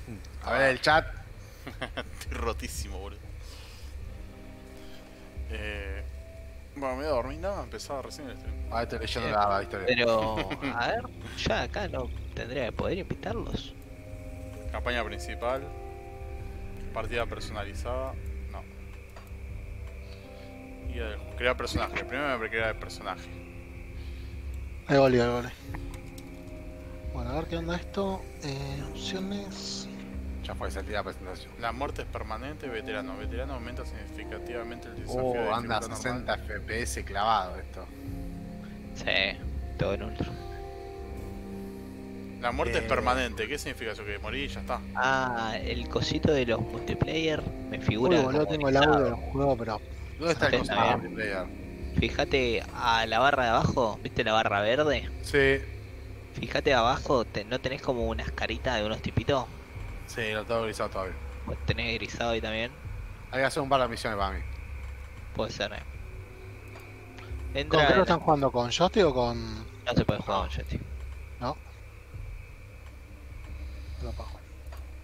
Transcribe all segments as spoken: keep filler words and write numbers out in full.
A ver el chat. Estoy rotísimo, boludo. Eh, bueno, me voy a dormir, nada, empezaba recién el stream. Ah, estoy leyendo Eh, la, la historia. Pero, a ver, ya acá no tendría que poder invitarlos. Campaña principal. Partida personalizada. No. Y el, crear personaje. Primero me crear el personaje. Ahí volví, ahí volví. Bueno, a ver qué onda esto. Eh, opciones. Ya fue, sentí la presentación. La muerte es permanente. Veterano. Veterano aumenta significativamente el desafío Oh, de anda a dificultad sesenta normal. F P S clavado esto. Sí, todo en ultra. La muerte Eh. es permanente. ¿Qué significa eso? Que morí y ya está. Ah, el cosito de los multiplayer me figura. Uy, boludo, como tengo el audio del grisado. juego, pero. ¿Dónde está el Sí, coso está de bien. multiplayer? Fíjate a la barra de abajo, ¿viste la barra verde? Sí, Fíjate abajo, te- ¿no tenés como unas caritas de unos tipitos? sí, lo tengo grisado todavía. Pues tenés grisado ahí también. Hay que hacer un par de misiones para mí. Puede ser, eh. ¿Con Entra. qué lo en- están jugando? ¿Con joystick o con.? No se puede jugar con joystick. No. No, pa' jugar.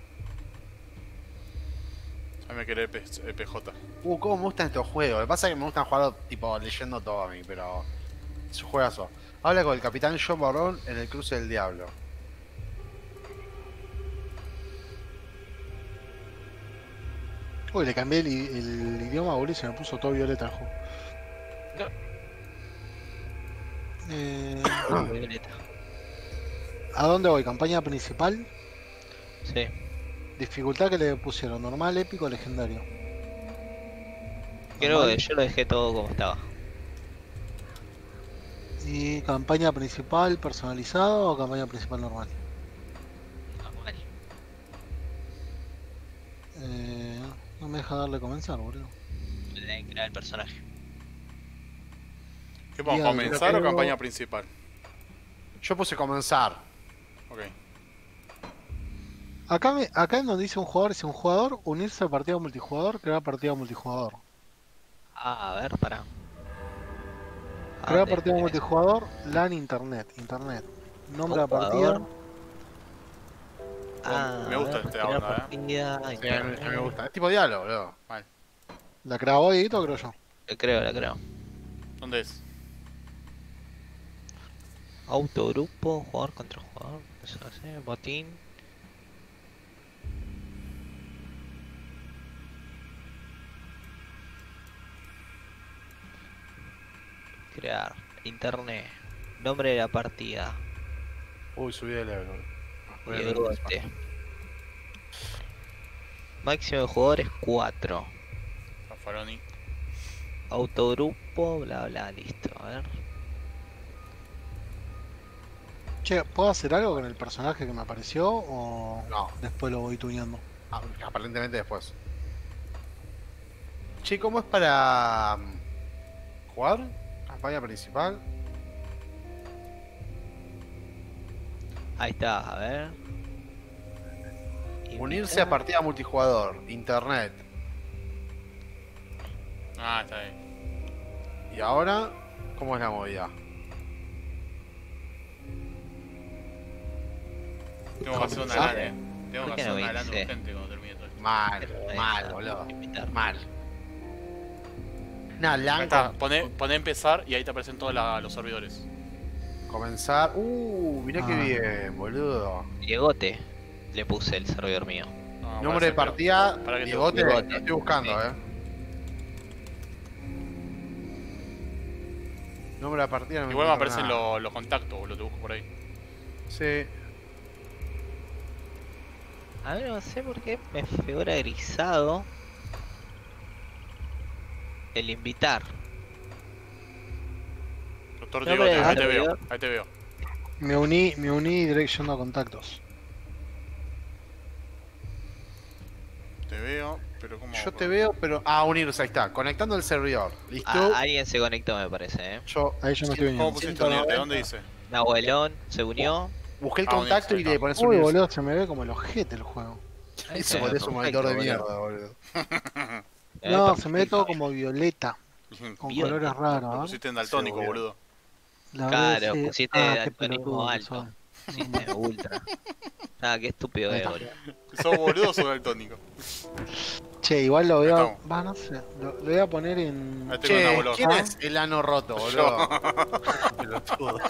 A mí me quedé P J. Uh, cómo me gustan estos juegos. Lo que pasa es que me gustan jugar tipo leyendo todo a mí, pero. Es un juegazo. Habla con el capitán John Barón en el cruce del diablo. Uy, le cambié el, el idioma, boludo, y se me puso todo violeta el juego. Eh, Violeta. ¿A dónde voy? ¿Campaña principal? Sí. Dificultad que le pusieron, normal, épico, legendario. Creo Normal. que yo lo dejé todo como estaba. ¿Y campaña principal personalizado o campaña principal normal? Normal. Eh, no me deja darle comenzar, boludo. Le tenés que crear el personaje. ¿Qué vamos? Bien, ¿Comenzar creo o que- campaña principal? Yo puse comenzar. Ok. Acá, me, acá en donde dice un jugador, dice un jugador, unirse a partida multijugador, crear partida multijugador. Ah, a ver, pará. ¿A Crear dónde partida tenés? multijugador, LAN internet, internet. Nombre de Un partida. jugador. Ah, me gusta a ver, este crear onda, eh. partida, Sí, a mí, internet. a mí me gusta. Es tipo diálogo, boludo. Mal. ¿La grabó Dieguito o creo yo? La creo, la creo. ¿Dónde es? Autogrupo, jugador contra jugador. Eso no sé, botín. Crear. Internet. Nombre de la partida. Uy, subí de level, boludo. Voy a Y leer luego un este. Máximo de jugadores cuatro. Zaffaroni. Autogrupo, bla bla, listo. A ver. Che, ¿puedo hacer algo con el personaje que me apareció o No. después lo voy tuneando? Ah, aparentemente después. Che, ¿cómo es para mm, jugar? Campaña principal. Ahí está, a ver. Unirse a Invitar. partida multijugador. Internet. Ah, está ahí. Y ahora, ¿cómo es la movida? Tengo que hacer una ¿Comenzar? LAN, eh. Tengo ¿Por que qué hacer no una LAN dice? urgente cuando termine todo esto. Mal, Pero ahí mal, está, boludo. invitar. Mal. Nah, Acá LAN está, con- poné, poné empezar y ahí te aparecen todos la- los servidores. comenzar. Uh, mirá qué Ah. bien, boludo. Diegote. Le puse el servidor mío. No, Nombre de parece que- partida, para que te- Diegote, Diegote. lo estoy buscando, Sí. eh. Nombre de partida, no Igual me encuentro aparecen nada. los, los contactos, boludo, te busco por ahí. Sí. A ver, no sé por qué me figura grisado. El invitar. Doctor Nombre Diegote, del ahí te veo, servidor. ahí te veo. Me uní, me uní dirección a contactos. Te veo, pero como. Yo te veo, pero. Ah, unirse, ahí está. Conectando el servidor. ¿Listo? Ah, alguien se conectó, me parece, eh. Yo Ahí yo me estoy ¿Cómo uniendo. pusiste ciento unirte? noventa. ¿Dónde dice? Nahuelón se unió. busqué el Ah, contacto unirse, y le está. pones Uy, unirse. boludo, se me ve como el ojete el juego. Ahí Eso se ve por eso un monitor de perfecto, mierda, boludo. boludo. Se ve No, se me ve perfecto. todo como violeta, con Bien. colores Lo raros, ¿eh? pusiste en daltónico, Sí, obvio. boludo. La Claro, verdad, sí. pusiste Ah, qué daltonismo pelotudo que alto. soy. Sistema ultra. Ah, qué estúpido Ahí es, está. boludo. ¿Sos boludo o sos daltónico? Che, igual lo voy a. Estamos. Va, no sé. Lo, lo voy a poner en. Ahí tengo una Che, boluda. ¿quién Ah. es el ano roto, boludo? Pelotudo.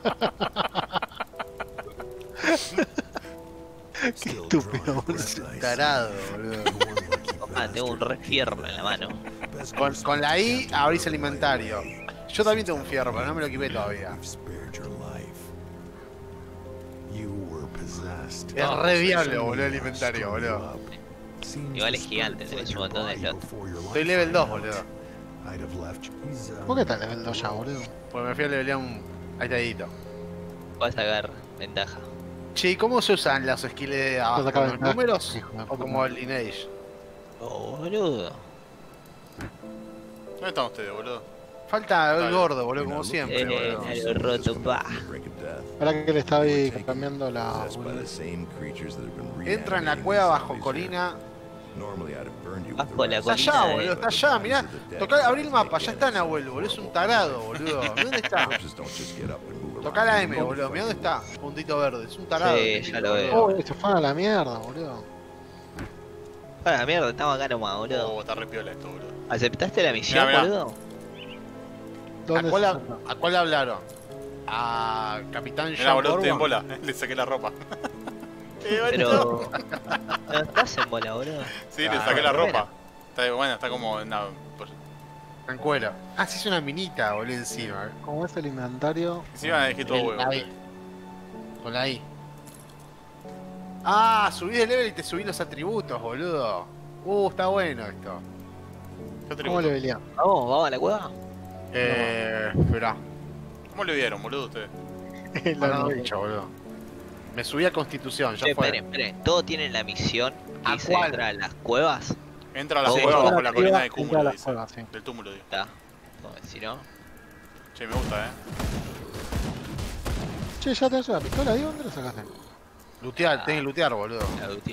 Qué estúpido, boludo. Tarado, boludo. Ah, tengo un re fierro en la mano. Con, con la I abrís el inventario. Yo también tengo un fierro, pero no me lo equipé todavía. Es re viable, boludo, el inventario, boludo. Igual es gigante, tenés un montón de slots. Estoy level dos, boludo. ¿Por qué está el level dos ya, boludo? Porque me fui a levelear un... Ahí está Edito. Vas a sacar ventaja. Che, ¿y cómo se usan las skills de abajo? sacar ¿Con los ventaja, números? hijo de ¿O puta. como el Lineage? Oh, boludo. ¿Dónde están ustedes, boludo? Falta el Dale. gordo, boludo, como siempre, Eh, boludo. el roto, pa. Ahora que le estaba ahí cambiando la. Entra en la cueva bajo colina. Bajo la Está colina allá, de- boludo, está allá, mirá. Toca, abrí el mapa, ya está Nahuel, boludo. Es un tarado, boludo. Mirá dónde está. Toca la M, boludo. Mirá dónde está. Puntito verde. Es un tarado. Sí, ya lo veo. Oh, se fueron a la mierda, boludo. Ah, la mierda, estamos acá nomás, boludo. Oh, está re piola esto, boludo. ¿Aceptaste la misión, Mirá, mirá. boludo? ¿A ¿Dónde cuál, se ha- saca? ¿A cuál hablaron? A Capitán Mirá, John boludo, estoy en Borman. bola. Le saqué la ropa. Pero... No estás en bola, boludo. Sí, le Ah, saqué la bueno. ropa. Está bueno, está como en una... pues, En cuero. Ah, sí, es una minita, boludo, encima. ¿Cómo es el inventario? encima me dejé todo El- huevo. ahí. Con la I. Ah, subís de level y te subís los atributos, boludo. Uh, está bueno esto. ¿Qué ¿Cómo atributo? le velía? Vamos, vamos a la cueva. Eh, esperá. ¿Cómo le vieron, boludo, ustedes? No, no, no, dicho, boludo. Me subí a Constitución, ya Che, fue. esperen, esperen. Todos tienen la misión ¿A que dice cuál? entrar a las cuevas. Entra a la Sí. cueva bajo la Entra colina a de la cúmulo, dice. cueva, sí. Del túmulo, digo. Está. Si no, Che, me gusta, eh. Che, ¿ya tenés una pistola ahí? ¿Dónde la sacaste? Lutear, Ah. tenés que lutear, boludo. la dutia.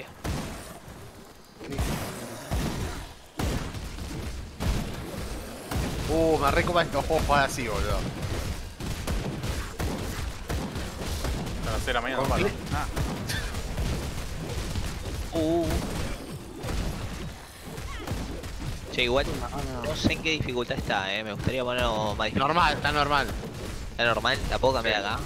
Uh, me recopa estos juegos jugar así, boludo. A las seis de la mañana, Con normal. clic. Ah, Uh. Che, igual Ah, no sé en qué dificultad está, eh. Me gustaría ponerlo más difícil. Normal, está normal. ¿Está normal? ¿La puedo cambiar acá?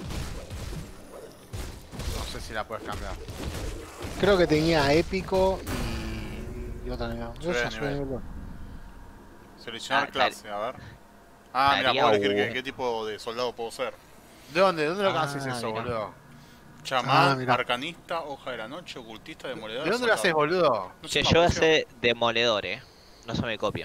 No sé si la puedes cambiar. Creo que tenía épico y. y otra nivel. Yo Sube de ya subí nivel. nivel dos. seleccionar Ah, clase, a ver. Ah, mira, Estaría puedo elegir qué, bueno. qué tipo de soldado puedo ser. ¿De dónde? ¿De dónde lo Ah, haces eso, mirá. boludo? Chamán, Ah, mirá. arcanista, hoja de la noche, ocultista, demoledor. ¿De dónde lo haces, soldado. boludo? No sé Che, cómo yo voy a funciona. hacer demoledor, eh. No se me copien.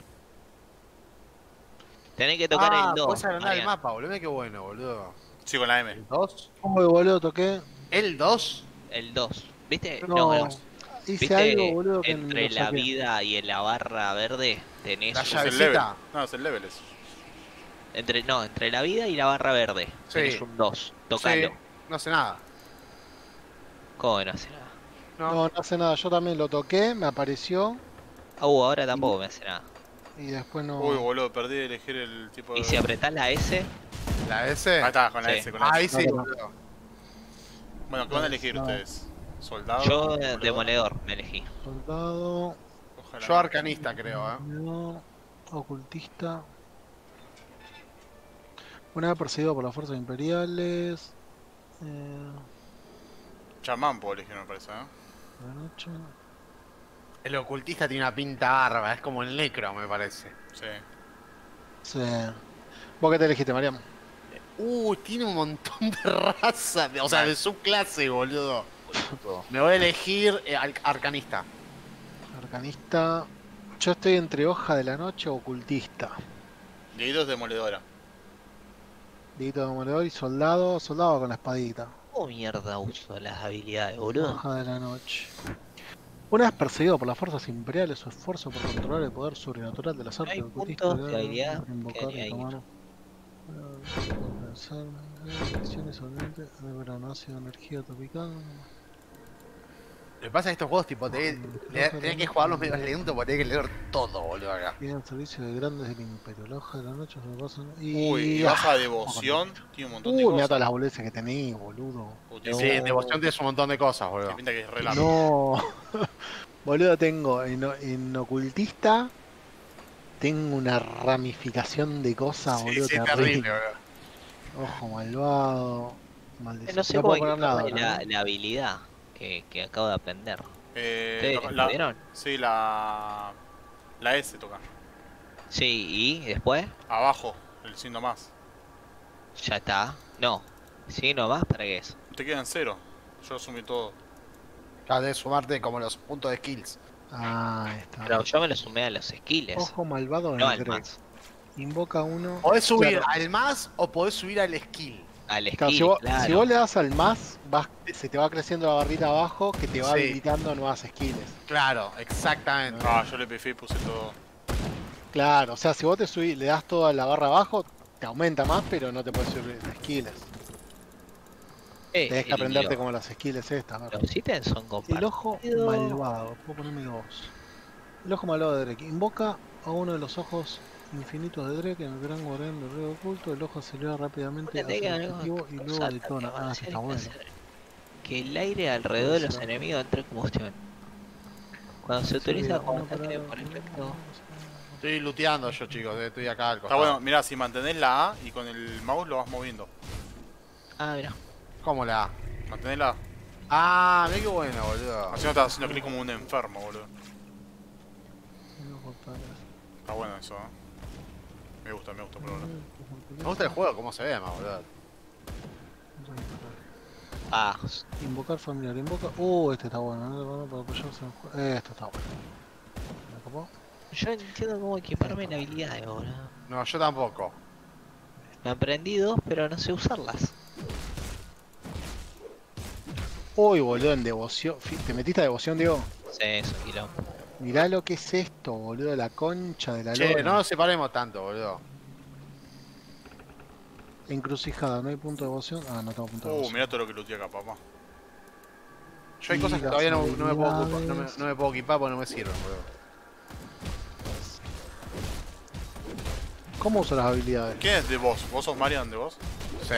Tenés que tocar ah, el dos. puedes agrandar el Marian. mapa, boludo. Mira qué bueno, boludo. Sí, con la M. ¿El dos? ¿Cómo de boludo toqué? ¿El dos? El dos. ¿Viste? No, No, no. hice ¿Viste? algo, boludo, que Entre me lo la saqué. vida y en la barra verde tenés La Es un- el level. llavecita. No, es el level eso. entre no, entre la vida y la barra verde tenés Sí. un dos. Tocalo. Sí, no hace nada. ¿Cómo no hace nada? No. No, no hace nada. Yo también lo toqué, me apareció Ah, uh, ahora tampoco me hace nada. y después no. Uy, boludo, perdí de elegir el tipo de... Y si apretás la S, ¿La S? Ahí está, con la Sí. S, con la Ahí S. sí, No, no. boludo. Bueno, ¿qué van a elegir No. ustedes? ¿Soldado? yo eh, demoledor, demoledor me elegí. Soldado, hoja de la Yo noche. arcanista, creo, eh. no, ocultista. Una vez perseguido por las fuerzas imperiales. Eh, Chamán puedo elegir, me parece, ¿eh? la noche. El ocultista tiene una pinta barba, es como el necro, me parece. Sí. Sí. ¿Vos qué te elegiste, Mariam? Uh, tiene un montón de razas, de- o sea, de subclase, boludo. Me voy a elegir eh, al- arcanista. Arcanista. Yo estoy entre hoja de la noche o ocultista. Dieguito es demoledora. Diguito de demoledor y soldado. Soldado con la espadita. ¿Cómo mierda uso las habilidades, boludo? Hoja de la noche. Una vez perseguido por las fuerzas imperiales, su esfuerzo por controlar el poder sobrenatural de las artes Hay del ocultista, puntos de debe habilidad invocar que y hay. tomar. eh, Pensar, acciones solamente, de verano, ácido, energía tropical. que pasa es que estos juegos, tipo, tenés, tenés que jugarlos medio lentos porque tenés que leer todo, boludo, acá. Tienen servicio de grandes del imperio. La hoja de la noche se pasan. Y... Uy, y vas a ah, devoción, tiene un montón de Uy, mira cosas. todas las boludeces que tenés, boludo. Uy, tiene- Sí, en Devoción tienes un montón de cosas, Te boludo. pinta que es re largo. No. Boludo, tengo en, en ocultista. Tengo una ramificación de cosas, Sí, boludo, sí, terrible. terrible, boludo. Ojo malvado. Eh, Maldición. No sé No cómo puedo poner nada. equiparme la, ahora, ¿no? la habilidad que, que acabo de aprender. Eh, ¿Ustedes toca- la, pudieron? sí, la... La S toca. Sí, y después Abajo, el signo más. ya está. No. Sí, nomás, ¿para qué es? Te quedan cero. Yo asumí todo. Ya debes sumarte como los puntos de skills. Ah, ahí está. Pero yo me lo sumé a los skills. Ojo malvado en No el al Drake. más. Invoca uno. Podés subir Claro. al más o podés subir al skill. Al Claro, skill, si, vos, claro. si vos le das al más, vas, se te va creciendo la barrita abajo que te va Sí. habilitando nuevas skills. Claro, exactamente. Ah, yo le pifié y puse todo. Claro, o sea, si vos te subís, le das toda la barra abajo, te aumenta más, pero no te puedes subir las skills. Eh, Tenés que el- aprenderte lo- como las skills estas. ¿no? Los ítems son El compartidos. ojo malvado, puedo ponerme dos. El ojo malvado de Drake. Invoca a uno de los ojos infinitos de Drake en el gran guardián del rey oculto. El ojo acelera rápidamente Fíjate que hacia el algo objetivo y que luego usa detona. también, Ah, o este sea, está hay que bueno. hacer Que el aire alrededor de los enemigos entre en combustión. Cuando se utiliza como ataque por efecto. Estoy looteando yo, chicos. Estoy acá al Está costado. bueno, mirá, si mantenés la A y con el mouse lo vas moviendo. Ah, mira. ¿Cómo la A? Mantenés la A. Ah, mira qué bueno, boludo. Así no estás haciendo clic como un enfermo, boludo. El ojo para- Está bueno eso, eh. Me gusta, me gusta por ahora. Me gusta el juego, cómo se ve, más, boludo. Ah, Invocar familiar, invoca. Uh, este está bueno, ¿no? Para apoyarse en el juego. Esto está bueno. ¿Me copó? yo entiendo cómo equiparme en habilidades, boludo. No, yo tampoco. Me aprendí dos, pero no sé usarlas. Uy, boludo, en devoción. Fi- ¿Te metiste a devoción, Diego? Sí, es un quilombo. Mirá lo que es esto, boludo, la concha de la Che, lora. no nos separemos tanto, boludo. Encrucijada, no hay punto de devoción. Ah, no tengo punto de Uh, devoción. mirá todo lo que looteé acá, papá. Yo hay Y cosas que las todavía no, no me puedo ocupar, no, me, habilidades. no me puedo equipar porque no me sirven, boludo. ¿Cómo uso las habilidades? ¿Quién es de vos? ¿Vos sos Marian de vos? Sí.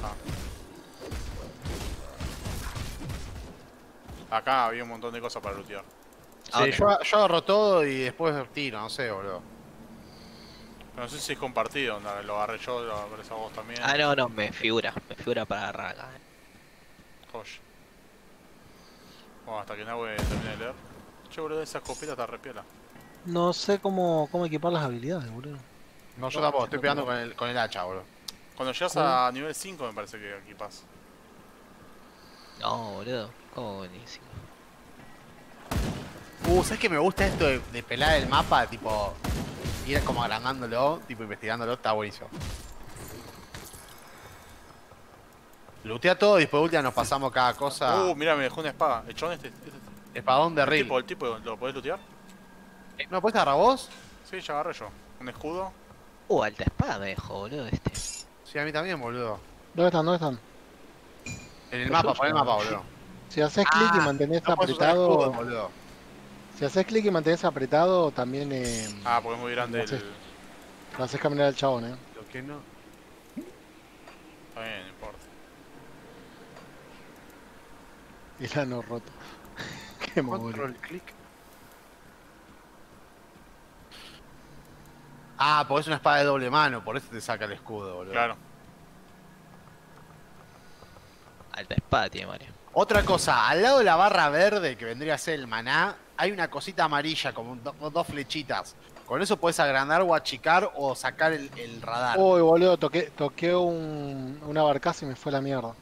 Acá había un montón de cosas para lootear. Ah, Sí, ok. yo, yo agarro todo y después tiro, no sé, boludo. Pero no sé si es compartido, onda, lo agarré yo, lo agarré a vos también. Ah, no, no, me figura. Me figura para agarrar acá. eh. Josh. Bueno, hasta que Nahue termine de leer. Che, boludo, esa escopeta está re piola. No sé cómo, cómo equipar las habilidades, boludo. No, yo tampoco, estoy pegando con el, con el hacha, boludo. Cuando llegas a nivel cinco me parece que equipas. No, boludo. ¿Cómo buenísimo? Uh, ¿sabes que me gusta esto de, de pelar el mapa? Tipo, ir como agrandándolo, tipo investigándolo, está buenísimo. Lootea todo y después de última nos pasamos cada cosa. Uh, mira, me dejó una espada. El chabón este. este, Espadón de el Ril. tipo, el tipo, ¿lo podés lootear? ¿No puedes agarrar vos? Sí, ya agarré yo. Un escudo. Uh, alta espada me dejó, boludo, este. Sí, a mí también, boludo. ¿Dónde están? ¿Dónde están? En el mapa, pon el mapa, boludo. Si haces clic y Ah, mantenés no puedes usar apretado. escudo, boludo. Si haces clic y mantenés apretado, también eh, Ah, porque es muy grande el. Sí. Está lo haces caminar al chabón, eh. Lo que no. bien, no importa. El ano roto. Qué mogul. Control click. Ah, porque es una espada de doble mano, por eso te saca el escudo, boludo. Claro. Alta espada tiene Mario. Otra cosa, al lado de la barra verde, que vendría a ser el maná, hay una cosita amarilla, como do- dos flechitas. Con eso puedes agrandar o achicar o sacar el, el radar. Uy, boludo, toqué, toqué un, una barcaza y me fue a la mierda.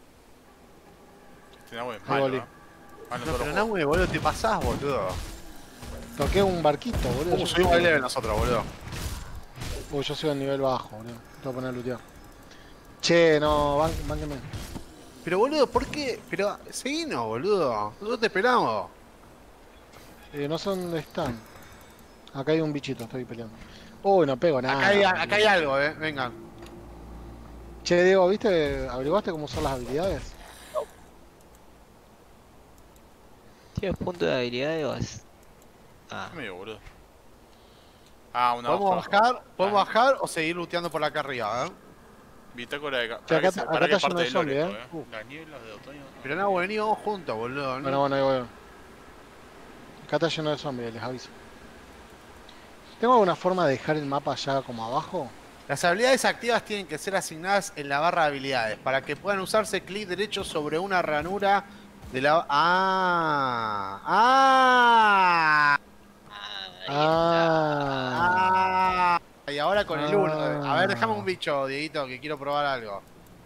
Este Nahue es Ahí malo, volví. ¿no? Ah, no, no, todos pero los no, juegos. boludo, te pasás, boludo. Toqué un barquito, boludo. Uh, Yo- subimos el level nosotros, boludo. Uy, yo soy al nivel bajo, boludo. Te voy a poner a lootear. Che, no, ban- bánquenme. Pero, boludo, ¿por qué? Pero, seguinos, boludo. Nosotros te esperamos. Eh, no sé dónde están. Acá hay un bichito, estoy peleando. Uy, no pego nada. acá, hay, boludo. acá hay algo, eh. Vengan. Che, Diego, ¿viste? ¿Averiguaste cómo usar las habilidades? Estoy ¿Tienes punto de habilidades o es...? Ah, ¿Qué me dio, boludo? Ah, una ¿Podemos hoja. bajar, ¿podemos Ah, bajar o seguir looteando por acá arriba, eh? Bitácora de... ca- Che, Para acá que, se- está- para acá que está es parte lleno de del lore zombies, esto, eh. eh. Uh. Las nieblas de otoño... Pero no, vení, vamos juntos, boludo. Bueno, bueno, ahí voy. Acá está lleno de zombies, les aviso. ¿Tengo alguna forma de dejar el mapa ya como abajo? Las habilidades activas tienen que ser asignadas en la barra de habilidades. Para que puedan usarse, clic derecho sobre una ranura de la... ¡Ah! ¡Ah! ahí está. Ah, ¡Ah! Y ahora con el uno. A ver, déjame un Ah. bicho, Dieguito, que quiero probar algo.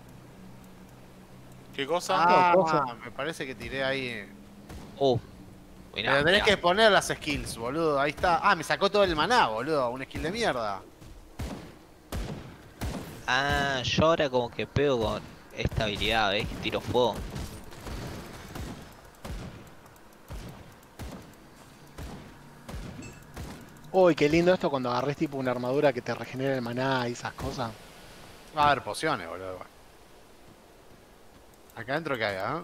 ¿Qué cosa? Ah, No, cosa. me parece que tiré ahí. Uh, mirá, Pero tenés mirá. que poner las skills, boludo. Ahí está. Ah, me sacó todo el maná, boludo. Un skill de mierda. Ah, yo ahora como que pego con esta habilidad, ¿ves? Que tiro fuego. Uy, qué lindo esto cuando agarres tipo una armadura que te regenera el maná y esas cosas. Va a haber pociones, boludo. Acá adentro que hay, ¿eh?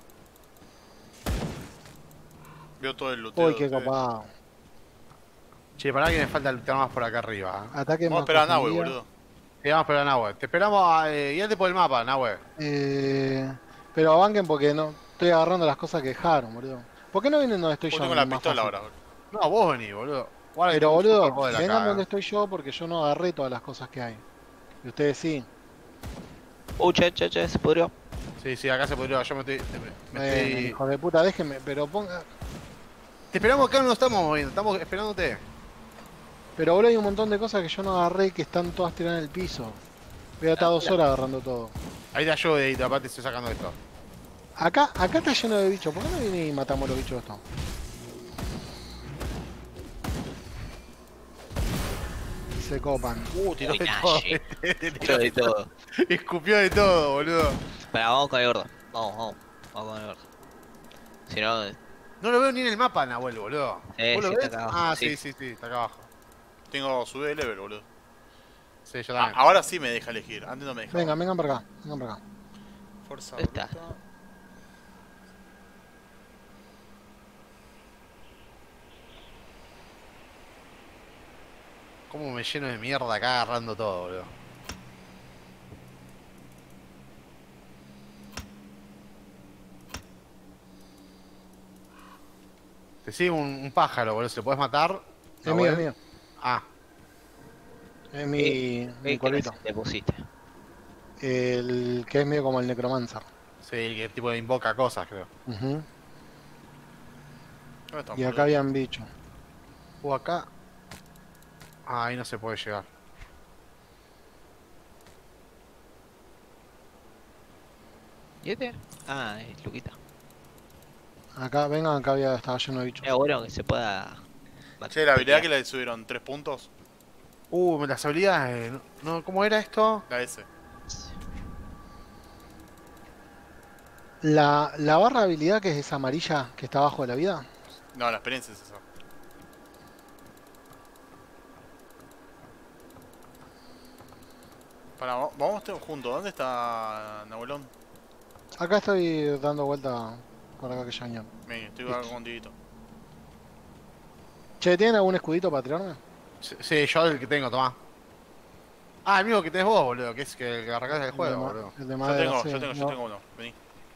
Veo todo el luteo. Uy, qué de ustedes. copado. Che, pará que me falta lootear más por acá arriba, ¿eh? Ataque Vamos a más esperar a Nahue, profundidad. boludo. Sí, vamos a esperar a Nahue. Te esperamos, eh, guíate por el mapa, Nahue. Eh, pero abanquen porque no estoy agarrando las cosas que dejaron, boludo. ¿Por qué no vienen donde estoy Yo yo? tengo la Más pistola fácil. ahora, boludo. No, vos venís, boludo. Guarda que Pero tengo un boludo, superpoder vengan acá, donde ¿eh? estoy yo porque yo no agarré todas las cosas que hay. Y ustedes sí. Uh, che, che, che, se pudrió. Sí, sí, acá se podría. Yo me estoy. Me, me Bueno, estoy... hijo de puta, déjenme, pero ponga. Te esperamos acá, no nos estamos moviendo, estamos esperándote. Pero boludo, hay un montón de cosas que yo no agarré que están todas tiradas en el piso. Voy a estar Ah, dos mira. horas agarrando todo. Ahí te ayudo, Edito, aparte estoy sacando esto. Acá, acá está lleno de bichos. ¿Por qué no viene y matamos los bichos estos? Se copan. Uh, tiró Uy, de nah, todo. shit. Tiró Tiro de todo. Escupió de todo, boludo. Pará, vamos con el gordo. Vamos, vamos. Vamos con el gordo. Si no, No lo veo ni en el mapa, Nahuel, boludo. Eh, ¿Vos lo sí, ves? está acá abajo, Ah, sí. sí. sí, sí, está acá abajo. Tengo sube de level, boludo. Sí, yo Ah, también. ahora sí me deja elegir. Antes no me dejaba. Vengan, vengan para acá. Vengan para acá. Fuerza Ahí está. bruta. Cómo me lleno de mierda acá agarrando todo, boludo. Te sigue un, un pájaro, boludo. ¿Se lo puedes matar? Es mío, es Nahuel? mío. Ah, Es mi, Eh, mi ¿qué colito. clase le pusiste? El que es medio como el necromancer. sí, el que tipo de invoca cosas, creo. Ujú. ¿Dónde están, Y acá boludo? habían bichos. Uh, acá. Ah, ahí no se puede llegar. ¿Y este? Ah, es Luquita. Acá, vengan, acá había, estaba lleno de bichos. Es bueno que se pueda... Che, la habilidad que le subieron tres puntos. Uh, las habilidades. No, ¿cómo era esto? La S. La, la barra de habilidad que es esa amarilla que está abajo de la vida. No, la experiencia es esa. Para, va- vamos todos juntos. ¿Dónde está Nahuelón? Acá estoy dando vuelta por acá que ya venía. Ven, estoy acá con Dieguito. Che, ¿tienen algún escudito para tirarme? Sí, sí, yo el que tengo, tomá. Ah, el mismo que tenés vos, boludo, que es que el que arrancás el El juego, de ma- boludo. El de Yo madera, tengo, sí, yo tengo, yo no. tengo uno. Vení.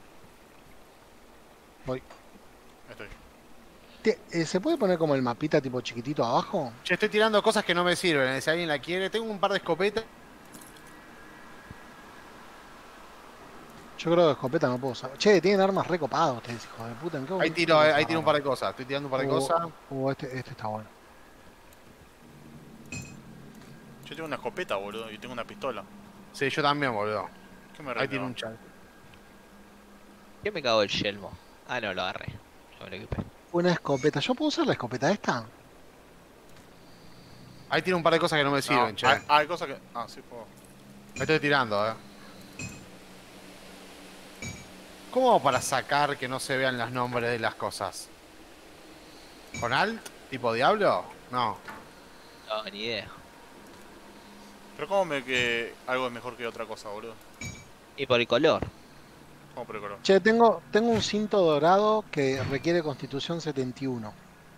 Voy. Ahí estoy. Te- eh, ¿Se puede poner como el mapita tipo chiquitito abajo? Che, estoy tirando cosas que no me sirven, si alguien la quiere. Tengo un par de escopetas. Yo creo que escopeta no puedo usar. Che, tienen armas recopadas ustedes, hijos de puta. ¿En qué Ahí momento tiro, se eh, ahí tiro un par agarran? de cosas. Estoy tirando un par de Uh, cosas. uh, este, este está bueno. Yo tengo una escopeta, boludo, y tengo una pistola. Sí, yo también, boludo. ¿Qué me Ahí arregla? tiene un chat. ¿Qué me cagó el yelmo? Ah, no, lo agarré. Yo me lo equipé. Una escopeta. ¿Yo puedo usar la escopeta esta? Ahí tiene un par de cosas que no me No, sirven, che. hay, hay cosas que... Ah, sí, puedo. Me estoy tirando, eh. ¿Cómo hago para sacar que no se vean los nombres de las cosas? ¿Con alt? ¿Tipo diablo? No. No, ni idea. Pero cómo me que algo es mejor que otra cosa, boludo. Y por el color. ¿Cómo por el color? Che, tengo, tengo un cinto dorado que requiere constitución setenta y uno.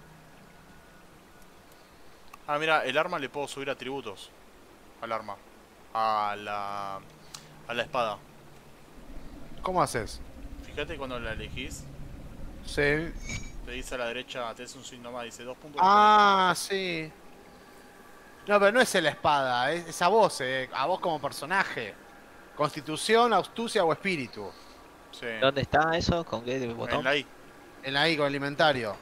Ah, mira, el arma le puedo subir atributos. Al arma. A la... A la espada. ¿Cómo haces? Fíjate cuando la elegís. Sí. Te dice a la derecha, tenés un signo más, dice dos puntos. Ah, sí. No, pero no es la espada, es, es a vos, eh, a vos como personaje. Constitución, astucia o espíritu. Sí. ¿Dónde está eso? ¿Con qué botón? En la I. En la I con el inventario.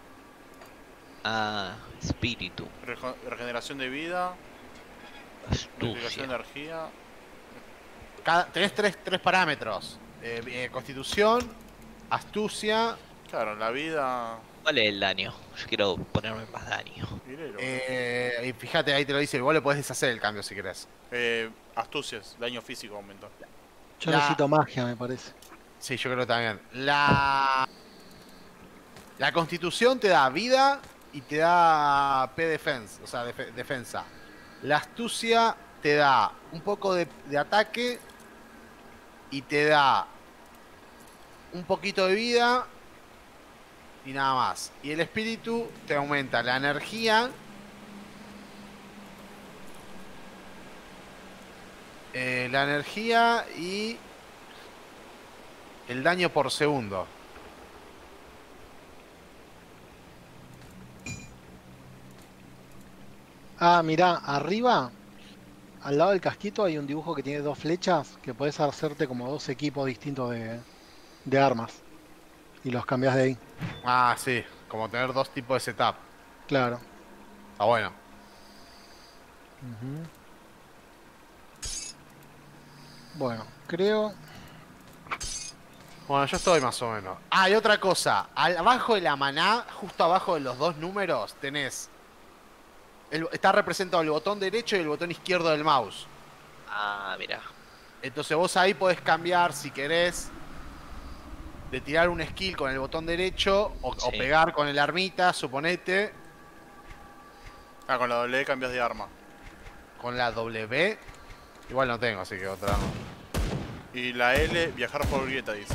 Ah, espíritu. Rejo- regeneración de vida. Multiplicación Astucia. de energía. Cada, tenés tres, tres parámetros. Eh, eh, constitución, astucia, Claro, la vida. ¿Cuál es el daño? Yo quiero ponerme más daño. Mirelo. eh, y fíjate, ahí te lo dice, vos le podés deshacer el cambio si querés. Eh, astucias, daño físico aumenta. Yo La- necesito magia, me parece. Sí, yo creo que también. La... La constitución te da vida y te da P defense, o sea, def- defensa. La astucia te da un poco de, de ataque y te da un poquito de vida y nada más. Y el espíritu te aumenta la energía, eh, la energía y el daño por segundo. Ah, mirá, arriba, al lado del casquito hay un dibujo que tiene dos flechas que podés hacerte como dos equipos distintos de, de armas. Y los cambias de ahí. Ah, sí, como tener dos tipos de setup. Claro. Está bueno. Ujú. Bueno, creo... Bueno, yo estoy más o menos. Ah, y otra cosa. Al- abajo de la maná, justo abajo de los dos números, tenés... el- está representado el botón derecho y el botón izquierdo del mouse. Ah, mira. Entonces vos ahí podés cambiar, si querés, de tirar un skill con el botón derecho o, o Sí. pegar con el armita, suponete, Ah, con la doble cambias de arma. con la W. Igual no tengo, así que otra. Y la L, viajar por grieta, dice.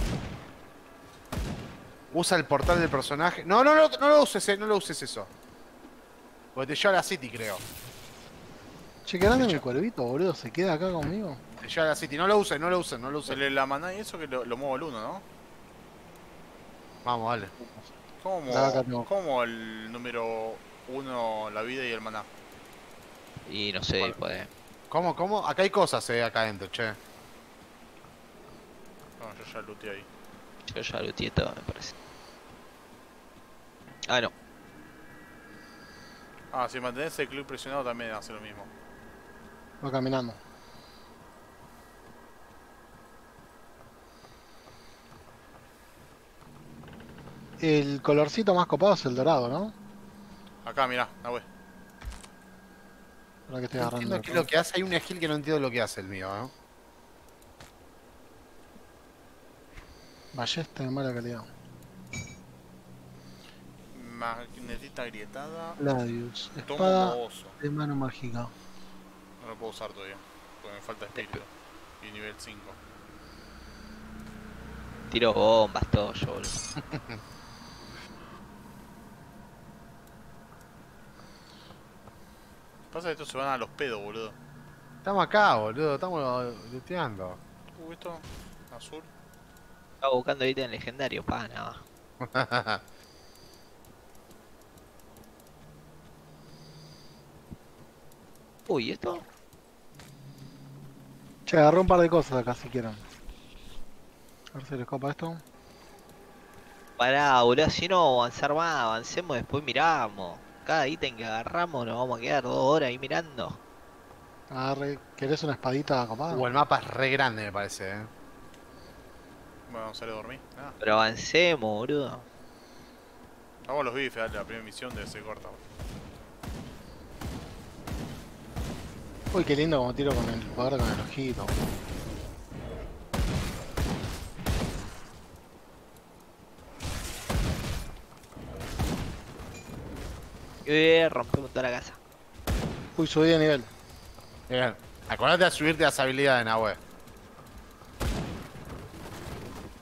Usa el portal del personaje. No, no, no, no lo uses, eh, no lo uses eso. Porque te lleva a la City, creo. Che, qué grande mi cuervito, boludo. ¿Se queda acá conmigo? Te lleva a la City. No lo uses, no lo uses, no lo uses. El de la maná y eso que lo, lo muevo al uno, ¿no? Vamos, dale. ¿Cómo, Nada, acá tengo. ¿Cómo el número uno, la vida y el maná? Y no sé, Bueno. pues. ¿Cómo, cómo? Acá hay cosas, eh, acá adentro, che. No, yo ya looteé ahí. Yo ya lo tiene todo, me parece. Ah, no. Ah, si mantenés el clic presionado también hace lo mismo. Va caminando. El colorcito más copado es el dorado, ¿no? Acá, mirá, Nahue. Ahora que estoy No agarrando. entiendo qué es lo que hace. Hay un skill que no entiendo lo que hace el mío, ¿no? Ballesta de mala calidad. Magnetita agrietada. Gladius. Tomo Espada oso. de mano mágica. No lo puedo usar todavía. Porque me falta espíritu. Y nivel cinco. Tiro bombas, todo yo, boludo. Pasa que estos se van a los pedos, boludo. Estamos acá, boludo. Estamos looteando. Uh, esto, azul. Estaba buscando ahorita en legendario, pa, nada más. Uy, ¿y esto? Che, agarré un par de cosas acá si quieren. A ver si les copa esto. Pará, boludo, si no avanzar más, avancemos, después miramos. Cada ítem que agarramos nos vamos a quedar dos horas ahí mirando. Agarre. ¿Querés una espadita copada? Uh, el mapa es re grande, me parece, eh. Bueno, vamos a salir a dormir. Ah, Pero avancemos, boludo. vamos a los bifes, dale, la primera misión debe ser corta. boludo. Uy, qué lindo como tiro con el poder con el ojito. Eh, rompemos toda la casa. Uy, subí de nivel. Bien. Acordate de subirte las habilidades, Nahue.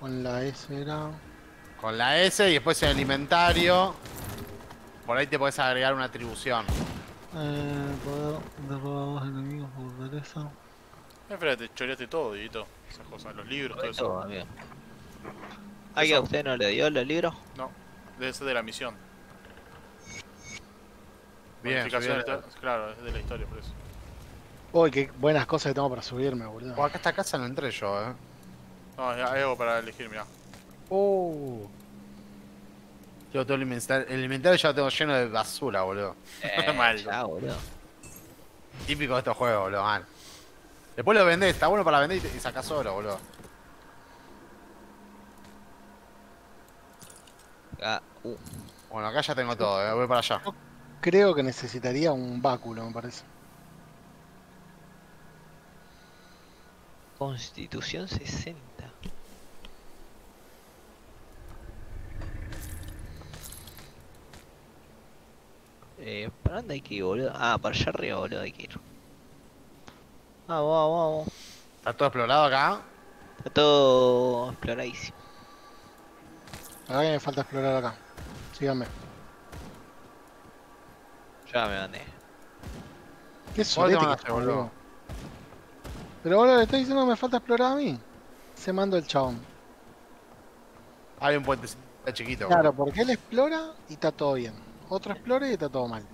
Con la S era. Con la S y después en el inventario. Por ahí te podés agregar una atribución. Eh, poder derrotar a dos enemigos por derecha. Espera, te choreaste todo, Dieguito. Esas cosas, los libros, todo Todo, eso. amigo. ¿Alguien a Eso. usted no le dio los libros? No, debe ser de la misión. Bien, Modificación subí de la- claro, es de la historia, por eso. Uy, qué buenas cosas que tengo para subirme, boludo. Oh, acá esta casa no entré yo, eh. No, hay hay algo para elegir, mirá. Oh. Yo todo el inventario, el inventario ya lo tengo lleno de basura, boludo. Eh, Mal. ya, boludo. Típico de estos juegos, boludo, man. Después lo vendés, está bueno para vender y, te- y sacás oro, boludo. Ah, uh. Bueno, acá ya tengo todo, eh. Voy para allá. Creo que necesitaría un báculo, me parece. Constitución sesenta. Eh, ¿para dónde hay que ir, boludo? Ah, para allá arriba, boludo, hay que ir. Vamos, vamos, vamos. ¿Está todo explorado acá? Está todo exploradísimo. Acá me falta explorar acá. Síganme. Ya me mandé. Qué te solete que mandaste, está, boludo? boludo. Pero boludo, le estoy diciendo que me falta explorar a mí. Se manda el chabón. Hay un puentecito chiquito, Claro, boludo. porque él explora y está todo bien. Otro explora y está todo mal.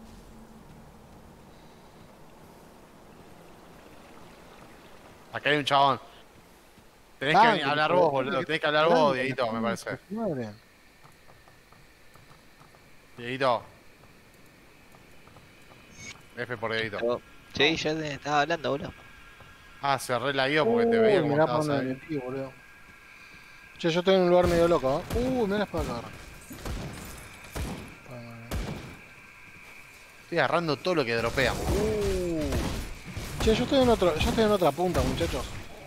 Acá hay un chabón. Tenés Ah, que venir- que- hablar que- vos, que- boludo. que- Tenés que hablar grande, vos, que- Dieguito, me que- parece. que- madre. Dieguito. F por Dieguito. Pero- Sí, ya te estaba hablando, boludo. Ah, cerré la guía porque te veía Uy, como mirá por estabas dónde me ahí. metí, boludo. Che, yo estoy en un lugar medio loco, ¿eh? Uy, mirá las para acá. Estoy agarrando todo lo que dropean. Uh. Che, yo estoy en otro, yo estoy en otra punta, muchachos.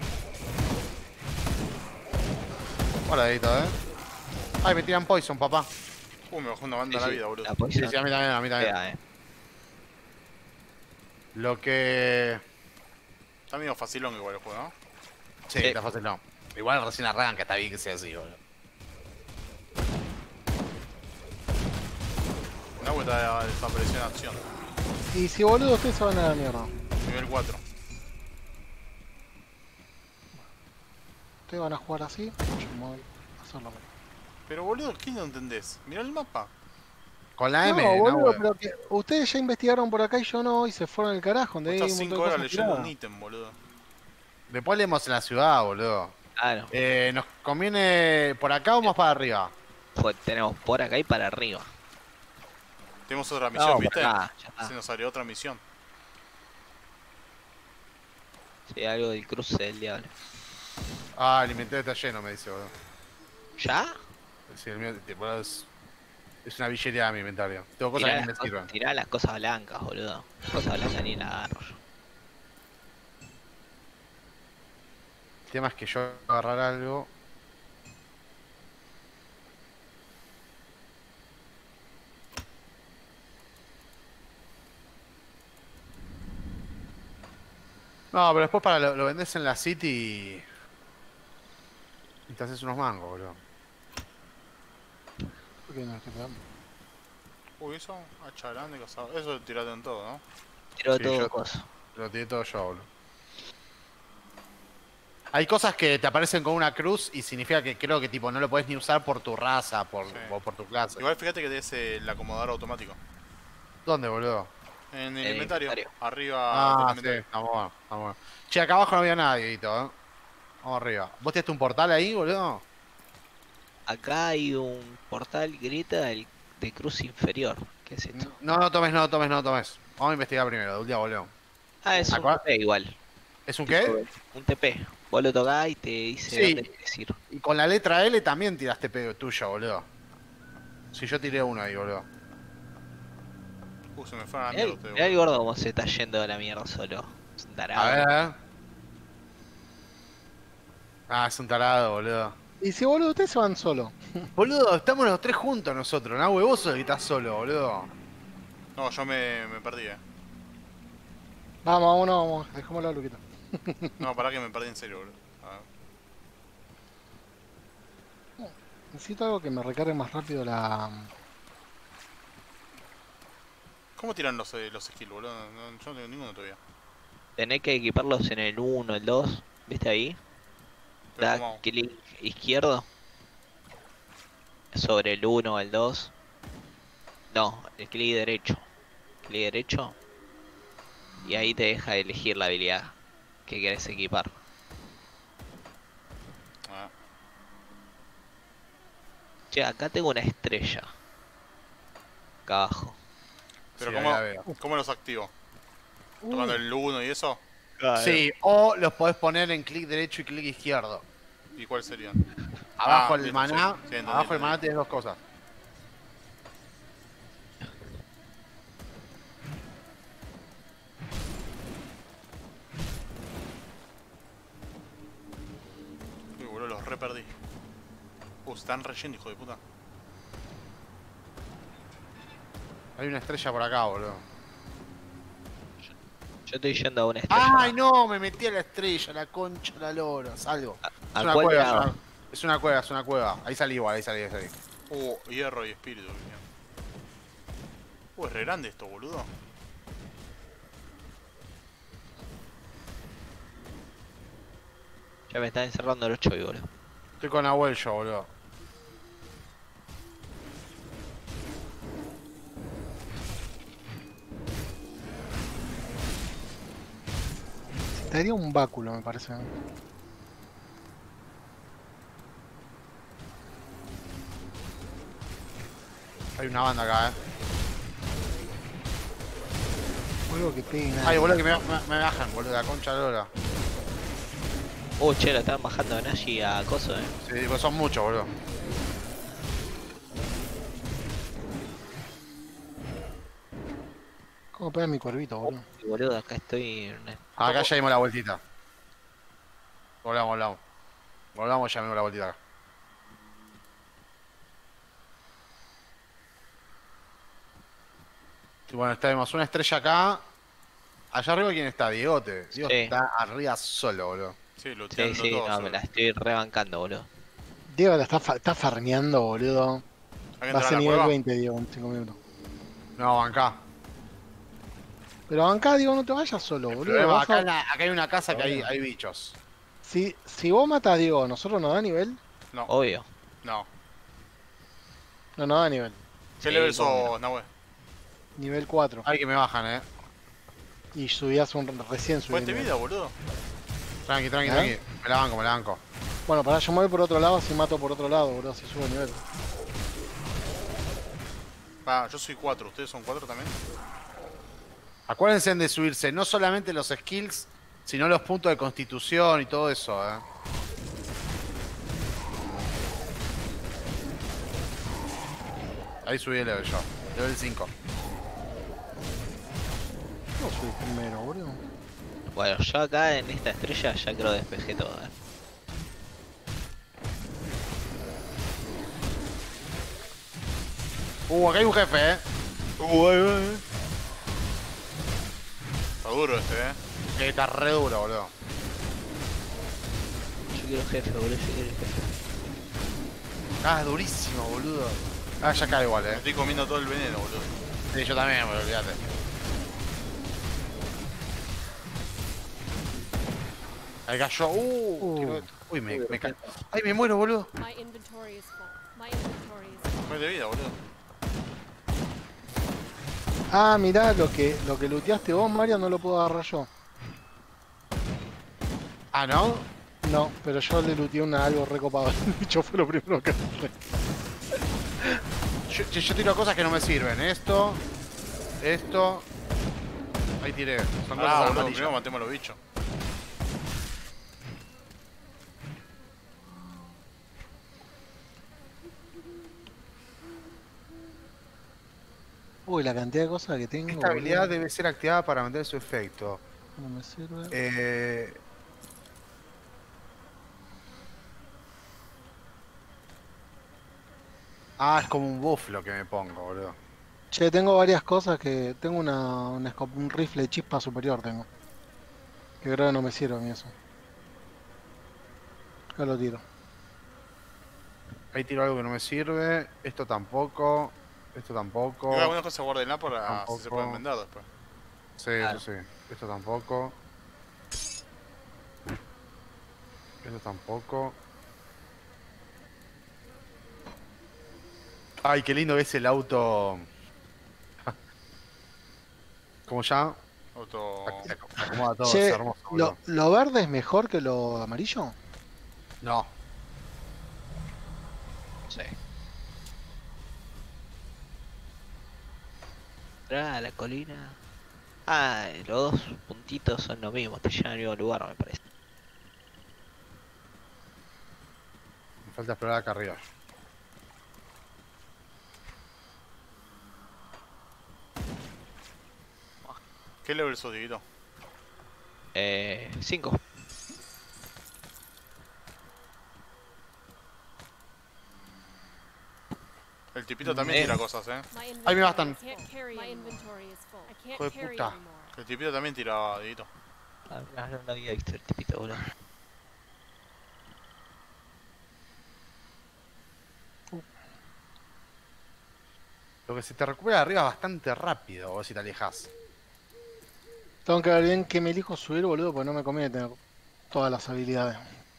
Hola, Dieguito, eh. Ay, me tiran poison, papá. Uh, me bajó una banda Sí, la sí, vida, boludo. la Sí, poison sí, a mí también, a mí también. pega, eh. Lo que... Está medio facilón igual el juego, ¿no? Sí, Sí. está fácil, no. Igual recién arranca, está bien que sea así, boludo. Una vuelta desapareció en acción. Y si boludo, ustedes se van a la mierda. Nivel cuatro. Ustedes van a jugar así. Yo me voy a hacerlo. Pero boludo, ¿qué no entendés? Mirá el mapa. Con la M, No, no, boludo, güey. pero que ustedes ya investigaron por acá y yo no, y se fueron al carajo. Donde hay Estás un montón cinco de horas cosas leyendo un tiradas. ítem, boludo. Después leemos en la ciudad, boludo. Claro. Eh, ¿nos conviene por acá o más para arriba? Pues tenemos por acá y para arriba. Tenemos otra misión, No, por ¿viste? acá, ya está. Se nos salió otra misión. Sí, algo del cruce del diablo. Ah, el inventario está lleno, me dice, boludo. ¿Ya? Sí, el mío tipo, es, es una billetera mi inventario. Tengo cosas Tirá que ni las, me sirven. cosas, tirá las cosas blancas, boludo. Cosas blancas ni la agarro yo. El tema es que yo agarrar algo. No, pero después para lo, lo vendés en la City y... y te haces unos mangos, boludo. ¿Por qué no estoy pegando? Uy, eso, hacha grande, cazador. Eso tirate en todo, ¿no? Tiro Sí, todo yo- cosa. Lo tiré todo yo, boludo. Hay cosas que te aparecen con una cruz y significa que creo que tipo no lo podés ni usar por tu raza por, Sí. o por tu clase. Igual fíjate que tenés el acomodador automático. ¿Dónde, boludo? En el El inventario. inventario. Arriba Ah, del sí, inventario. estamos bueno, estamos bueno. Che, acá abajo no había nadie, Guito, eh. Vamos arriba. ¿Vos tiraste un portal ahí, boludo? Acá hay un portal grieta del- de cruz inferior. ¿Qué es esto? No, no tomes, no tomes, no tomes. Vamos a investigar primero, de última, boludo. Ah, es un Acá- T P igual. ¿Es un qué? Un T P. Vos lo tocás y te dice Sí. dónde querés ir. Y con la letra L también tiraste pedo tuyo, boludo. Si yo tiré uno ahí, boludo. Uh, se me fue a la Mirá mierda el, ustedes, mirá el boludo. gordo como se está yendo de la mierda solo. Es un tarado. A ver. Ah, es un tarado, boludo. Y si boludo, ustedes se van solo. Boludo, estamos los tres juntos nosotros, ¿no? Vos sos el que estás solo, boludo. No, yo me, me perdí, eh. Vamos, vámonos, vamos. Dejémoslo a Luquita. No, pará que me perdí en serio, boludo. A ver. Necesito algo que me recargue más rápido la... ¿Cómo tiran los, eh, los skills, boludo? No, yo no tengo ninguno todavía. Tenés que equiparlos en el uno, el dos, ¿viste ahí? Pero Da ¿cómo? clic izquierdo sobre el uno o el dos. No, el clic derecho. Clic derecho. Y ahí te deja elegir la habilidad que querés equipar. Ah, Che, acá tengo una estrella. Acá abajo. pero Sí, ¿cómo, ahí la veo. ¿cómo los activo? ¿Tocando el uno y eso? Sí, o los podés poner en clic derecho y clic izquierdo. ¿Y cuáles serían? Abajo Ah, el listo, maná, sí, sí, entendí, abajo el entendí. maná tienes dos cosas. Uy, boludo, los re perdí. Uh, están relleno, hijo de puta. Hay una estrella por acá, boludo. Yo estoy yendo a una estrella. ¡Ay, no! Me metí a la estrella, la concha, la lora. Salgo. ¿A Es una cuál cueva, es lado? una, es una cueva, es una cueva. Ahí salí igual, ahí salí, ahí salí. Uh, hierro y espíritu. Bien. Uh, es re grande esto, boludo. Ya me están encerrando los choy, boludo. Estoy con Nahuel yo, boludo. Necesitaría un báculo, me parece. Hay una banda acá, eh. Algo que pegue nada. Ay, boludo, que me, me, me bajan, boludo, la concha de la lora. Uh, che, la están bajando a Nashi a coso, eh. Sí, pues son muchos, boludo. ¿Cómo pega mi cuervito, boludo? Y boludo, acá estoy en una... Acá ya dimos la vueltita. Volvamos, volvamos. Volvamos, ya dimos la vueltita acá. Y bueno, tenemos una estrella acá. Allá arriba, ¿quién está? Diegote. Diego Sí. está arriba solo, boludo. Sí, Sí, looteando sí, todo. no, solo. me la estoy rebancando, boludo. Diego la está, fa- está farmeando, boludo. Hay que Va a entrar a ser la nivel cueva. veinte, Diego, en cinco minutos. No, acá. Pero acá, Diego, no te vayas solo, El boludo. problema, Vas acá, a- en la- acá hay una casa que hay, Bueno. hay bichos. Si, si vos matas a Diego, ¿nosotros nos da nivel? No, Obvio. no. No nos da nivel. ¿Qué Sí, level cómo sos, Nahue? Nivel cuatro. Hay que me bajan, eh. Y subías un recién subí Fuente el nivel. vida, boludo. Tranqui, tranqui, ¿Eh? tranqui. Me la banco, me la banco. Bueno, para yo me voy por otro lado, si mato por otro lado, boludo, si subo nivel. Ah, yo soy cuatro. ¿Ustedes son cuatro también? Acuérdense de subirse no solamente los skills, sino los puntos de constitución y todo eso, eh. Ahí subí el level yo. Level cinco. No soy primero, boludo. Bueno, yo acá en esta estrella ya creo despejé todo, eh. Uh, acá hay un jefe, eh. Está duro este, eh. Que está re duro, boludo. Yo quiero jefe, boludo, yo quiero el jefe. Ah, es durísimo, boludo. Ah, ya cae igual, Me eh. estoy comiendo todo el veneno, boludo. Sí, yo también, boludo, olvídate. Ahí cayó. Uh, Uh. que no- Uy, me, me ca... Ay, me muero, boludo. My inventory is full. My inventory is full. Fuente de vida, boludo. Ah, mirá, lo que, lo que looteaste vos, Mario, no lo puedo agarrar yo. Ah, ¿no? No, pero yo le looteé una, algo recopado. El bicho fue lo primero que agarré. Yo, yo- yo tiro cosas que no me sirven. Esto. Esto. Ahí tiré. Son cosas Ah, boludo, amarillas. primero matemos a los bichos. Uy, la cantidad de cosas que tengo. Esta habilidad boludo, debe ser activada para mantener su efecto. no me sirve. Eh... Ah, es como un buff lo que me pongo, boludo. Che, tengo varias cosas que. Tengo una, una esco- un rifle de chispa superior, tengo. Que creo que no me sirve a mí eso. Acá lo tiro. Ahí tiro algo que no me sirve. Esto tampoco. Esto tampoco. Igual algunas cosas guárdenla para si Tampoco. se pueden vender después. Sí, Claro. eso sí. Esto tampoco. Esto tampoco. Ay, qué lindo es el auto. ¿Cómo ya? Auto... Se ac- se acomoda todo, Che, es hermoso, boludo. ¿lo, lo verde es mejor que lo amarillo? No. Sí. Entrá a la colina. Ah, los dos puntitos son lo mismo, te llevan al mismo lugar, me parece. Me falta explorar acá arriba. ¿Qué level sos, Dieguito? Eh, cinco. El tipito también Eh. tira cosas, eh. My Ahí me inventory bastan. is full. My inventory is full. I can't Hijo de carry puta. anymore. El tipito también tira, Dieguito. Ah, no, no, no había visto el tipito, boludo. Lo que se te recupera de arriba es bastante rápido, vos si te alejas. Tengo que ver bien qué me elijo subir, boludo, porque no me conviene tener todas las habilidades.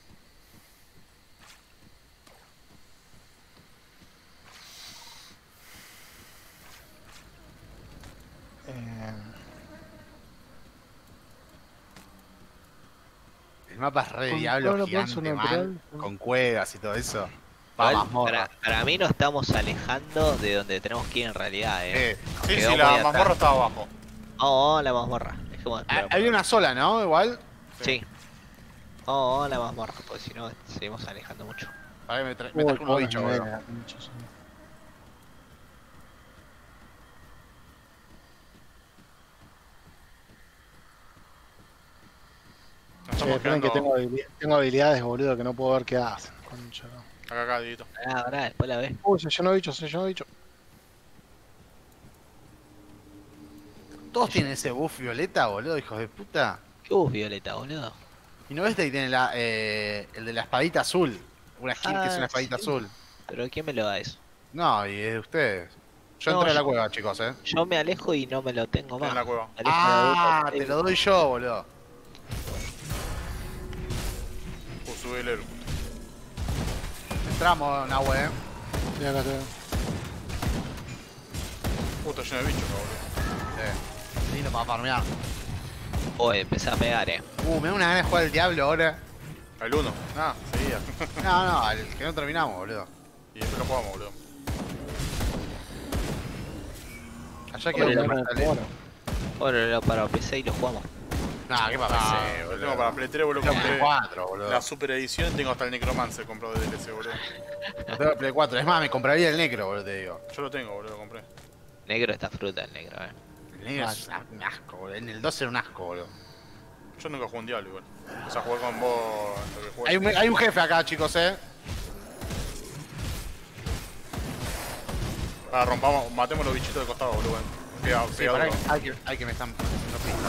Eh, El mapa es re Con diablo todo lo gigante, sobrenatural. man. Con cuevas y todo eso. Va, Igual, mazmorra. para, para mí nos estamos alejando de donde tenemos que ir en realidad, eh. Eh, Sí, Quedó sí, muy la atrás. mazmorra está abajo. Vamos, vamos a la mazmorra. Dejemos de hay explorar. hay una sola, ¿no? Igual. Sí. Vamos, vamos a la mazmorra, porque si no seguimos alejando mucho. A ver, me, tra me uy, traje unos todos los bichos, niveles, boludo. muchos, sí. Nos Che, estamos esperen que quedando... tengo, habili- tengo habilidades, boludo, que no puedo ver qué hacen. Concha. Acá, acá, Dieguito. Ahora, ahora, después la ves. Uy, se llenó de bichos, se llenó de bichos. Todos tienen ese buff violeta, boludo, hijos de puta. ¿Qué bus violeta, boludo? Y no ves que tiene la, eh, el de la espadita azul. Una skin que es Ah, una espadita sí. azul. ¿Pero quién me lo da eso? No, y es de ustedes. Yo No, entré a la yo- cueva, chicos, eh. Yo me alejo y no me lo tengo Está más. en la cueva. Me alejo Ah, de te lo doy yo, boludo. Uh, sube el héroe. Entramos, Nahue, eh. Sí, acá estoy. Uh, está lleno de bichos, acá, boludo. Sí. Lindo para farmear. Oh, empecé a pegar, eh. Uh, me da una gana de jugar al diablo ahora. El uno. Nada, seguía. No, no, el que no terminamos, boludo. Y después lo jugamos, boludo. Allá quedó Bueno, un Bueno, talento. bueno. Bueno, lo para P C y lo jugamos. Nah, qué para Ah, P C, lo boludo. tengo para Play tres, boludo. Lo tengo Compré Play cuatro, boludo. la super edición, tengo hasta el Necromancer comprado de D L C, boludo. Lo tengo en Play cuatro. Es más, me compraría el negro, boludo, te digo. Yo lo tengo, boludo, lo compré. Negro está fruta, el negro, eh. El negro es un asco, boludo. En el dos era un asco, boludo. Yo nunca jugué un diablo igual. O sea, jugué con vos lo que jugué. Hay un, hay un jefe acá, chicos, eh. Ah, rompamos, matemos los bichitos de costado, boludo. Pega, Sí, pega pará, duro. que- hay, que, hay que me están haciendo pista.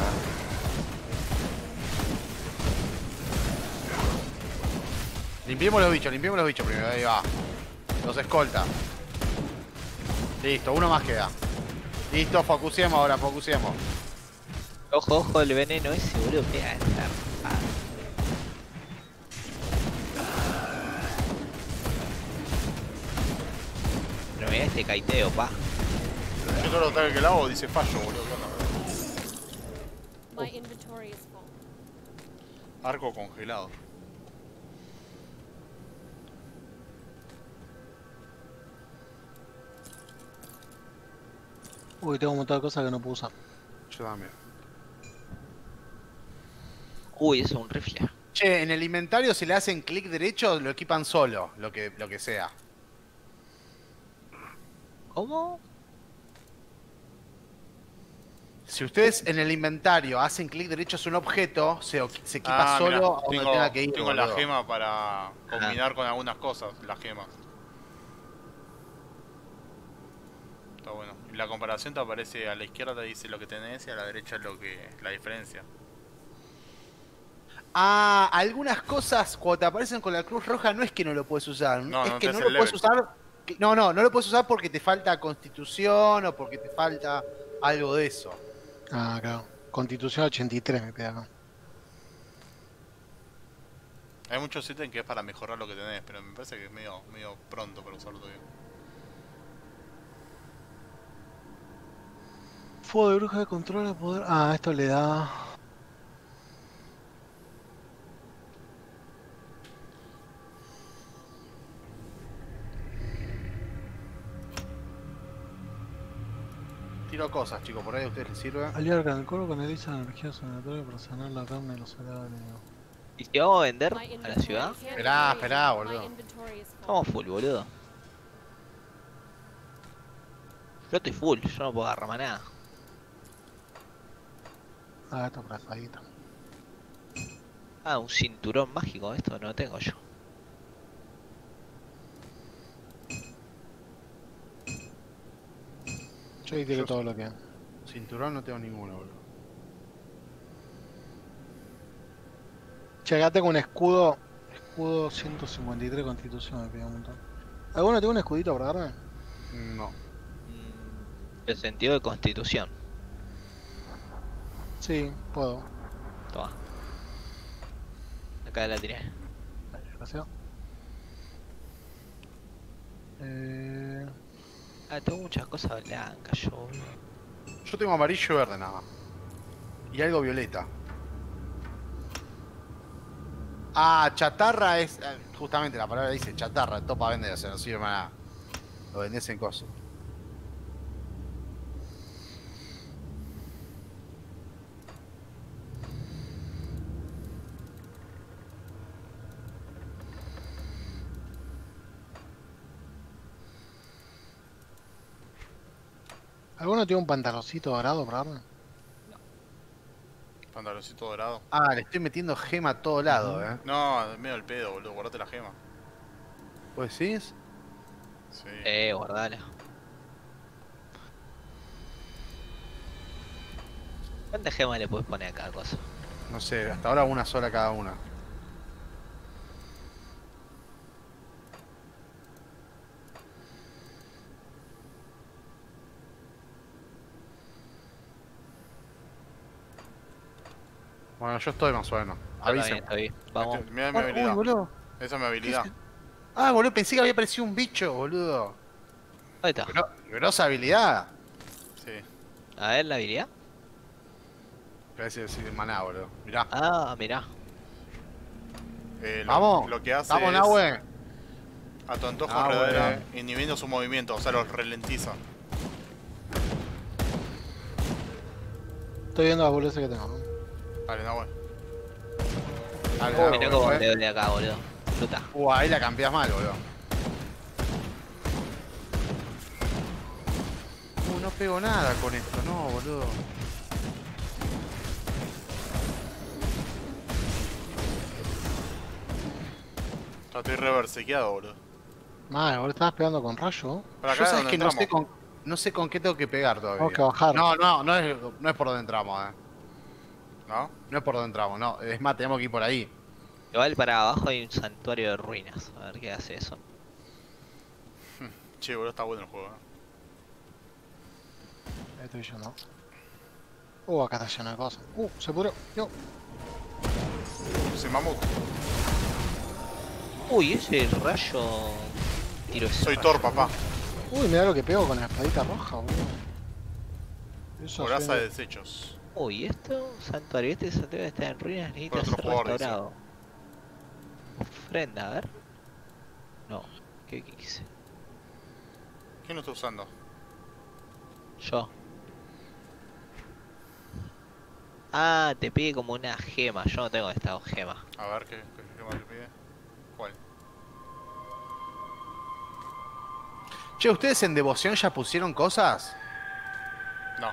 Limpiemos los bichos, limpiemos los bichos primero, ahí va. Los escolta. Listo, uno más queda. Listo, focuseemos ahora, focuseemos. Ojo, ojo, el veneno ese, boludo. Pega esta. Ah, pero mira este caiteo, pa. Yo todo lo ataque que le hago dice fallo, boludo. ¿Qué onda? My inventory is full. Arco congelado. Uy, tengo un montón de cosas que no puedo usar. Yo también. Uy, eso es un rifle. Che, en el inventario si le hacen clic derecho lo equipan solo, lo que, lo que sea. ¿Cómo? Si ustedes en el inventario hacen clic derecho es un objeto, se, o- se equipa Ah, solo mirá, a donde tengo, tenga que ir. tengo la boludo. gema para combinar con algunas cosas, las gemas. Está bueno. Y la comparación te aparece a la izquierda, te dice lo que tenés y a la derecha lo que la diferencia. Ah, algunas cosas cuando te aparecen con la cruz roja no es que no lo puedes usar. No, es no que te no hace lo puedes level. usar. que- No, no, no lo puedes usar porque te falta constitución o porque te falta algo de eso. Ah, claro. Constitución ochenta y tres me pega acá. Hay muchos ítems que es para mejorar lo que tenés, pero me parece que es medio, medio pronto para usarlo todavía. Fuego de bruja de control de poder. Ah, esto le da. Tiro cosas, chicos, por ahí a ustedes les sirve. Aliar con el cuerpo canaliza la energía sobrenatural para sanar la carne de los soldados enemigos. ¿Y si vamos a vender My a la inventory ciudad? is Esperá, full. esperá, My boludo. inventory is full. Estamos full, boludo. Yo estoy full, yo no puedo agarrar más nada. Ah, esto es raspadito. Ah, un cinturón mágico, esto no lo tengo yo. Yo ahí tiré Yo- todo lo que. Cinturón no tengo ninguno, boludo. Che, acá tengo un escudo. Escudo ciento cincuenta y tres constitución, me pega un montón. ¿Alguno tiene un escudito para darme? No. Mm, el sentido de constitución. Sí, puedo. Toma. Acá la tiré. Ahí, gracias. Eh... Ah, tengo muchas cosas blancas yo, boludo. Yo tengo amarillo y verde nada más. Y algo violeta. Ah, chatarra es. eh, Justamente la palabra dice chatarra, topa vender, o sea, no sirve para nada. Lo vendés en coso. ¿Alguno tiene un pantaloncito dorado para darme? Pantaloncito dorado. Ah, le estoy metiendo gema a todo lado, eh. No, medio el pedo, boludo. Guardate la gema. ¿Vos decís? Sí. Eh, guardala. ¿Cuántas gemas le puedes poner a cada cosa? No sé, hasta ahora una sola cada una. Bueno, yo estoy más o menos. Está bien, Avisen. está bien. Vamos. Este- Mira mi Ah, uy, habilidad. boludo. Esa es mi habilidad. Ah, boludo, pensé que había aparecido un bicho, boludo. Ahí está. Gro- grosa habilidad. Sí. A ver la habilidad. Parece decir maná, boludo. Mirá. Ah, mirá. Eh, lo, Vamos. Lo que hace Vamos, es Nahue. a tu antojo Ah, enredadera, bueno. inhibiendo su movimiento, o sea, los ralentiza. Estoy viendo las boludeces que tengo. ¿no? Vale, Nahue. Dale, Uh, Nahue, mirá cómo eh. te duele acá, boludo. Fruta. Uh, ahí la cambiás mal, boludo. Uh, no pego nada con esto, no, boludo. Ya estoy reversequeado, boludo. Madre, ahora estabas pegando con rayo. Por acá Yo es sabes donde que no sé, entramos. con, no sé con qué tengo que pegar todavía. Tengo que bajar. No, no, no es, no es por donde entramos, eh. ¿No? No es por donde entramos, no. Es más, tenemos que ir por ahí. Igual para abajo hay un santuario de ruinas. A ver qué hace eso. Che, boludo, está bueno el juego, eh. Ahí estoy yo, ¿no? Uh, acá está lleno de cosas. Uh, se pudrió. No. Soy mamut. Uy, ese rayo. Tiro ese Soy rayo. Thor, papá. Uy, mira lo que pego con la espadita roja, boludo. Eso Coraza sí. de desechos. Uy, esto, santuario, este santuario está en ruinas, necesita Otro ser jugador, restaurado. Ofrenda, a ver. No, ¿qué, qué quise? ¿Quién lo está usando? Yo. Ah, te pide como una gema, yo no tengo esta gema. A ver, ¿qué, qué, qué más le pide? ¿Cuál? Che, ¿ustedes en devoción ya pusieron cosas? No.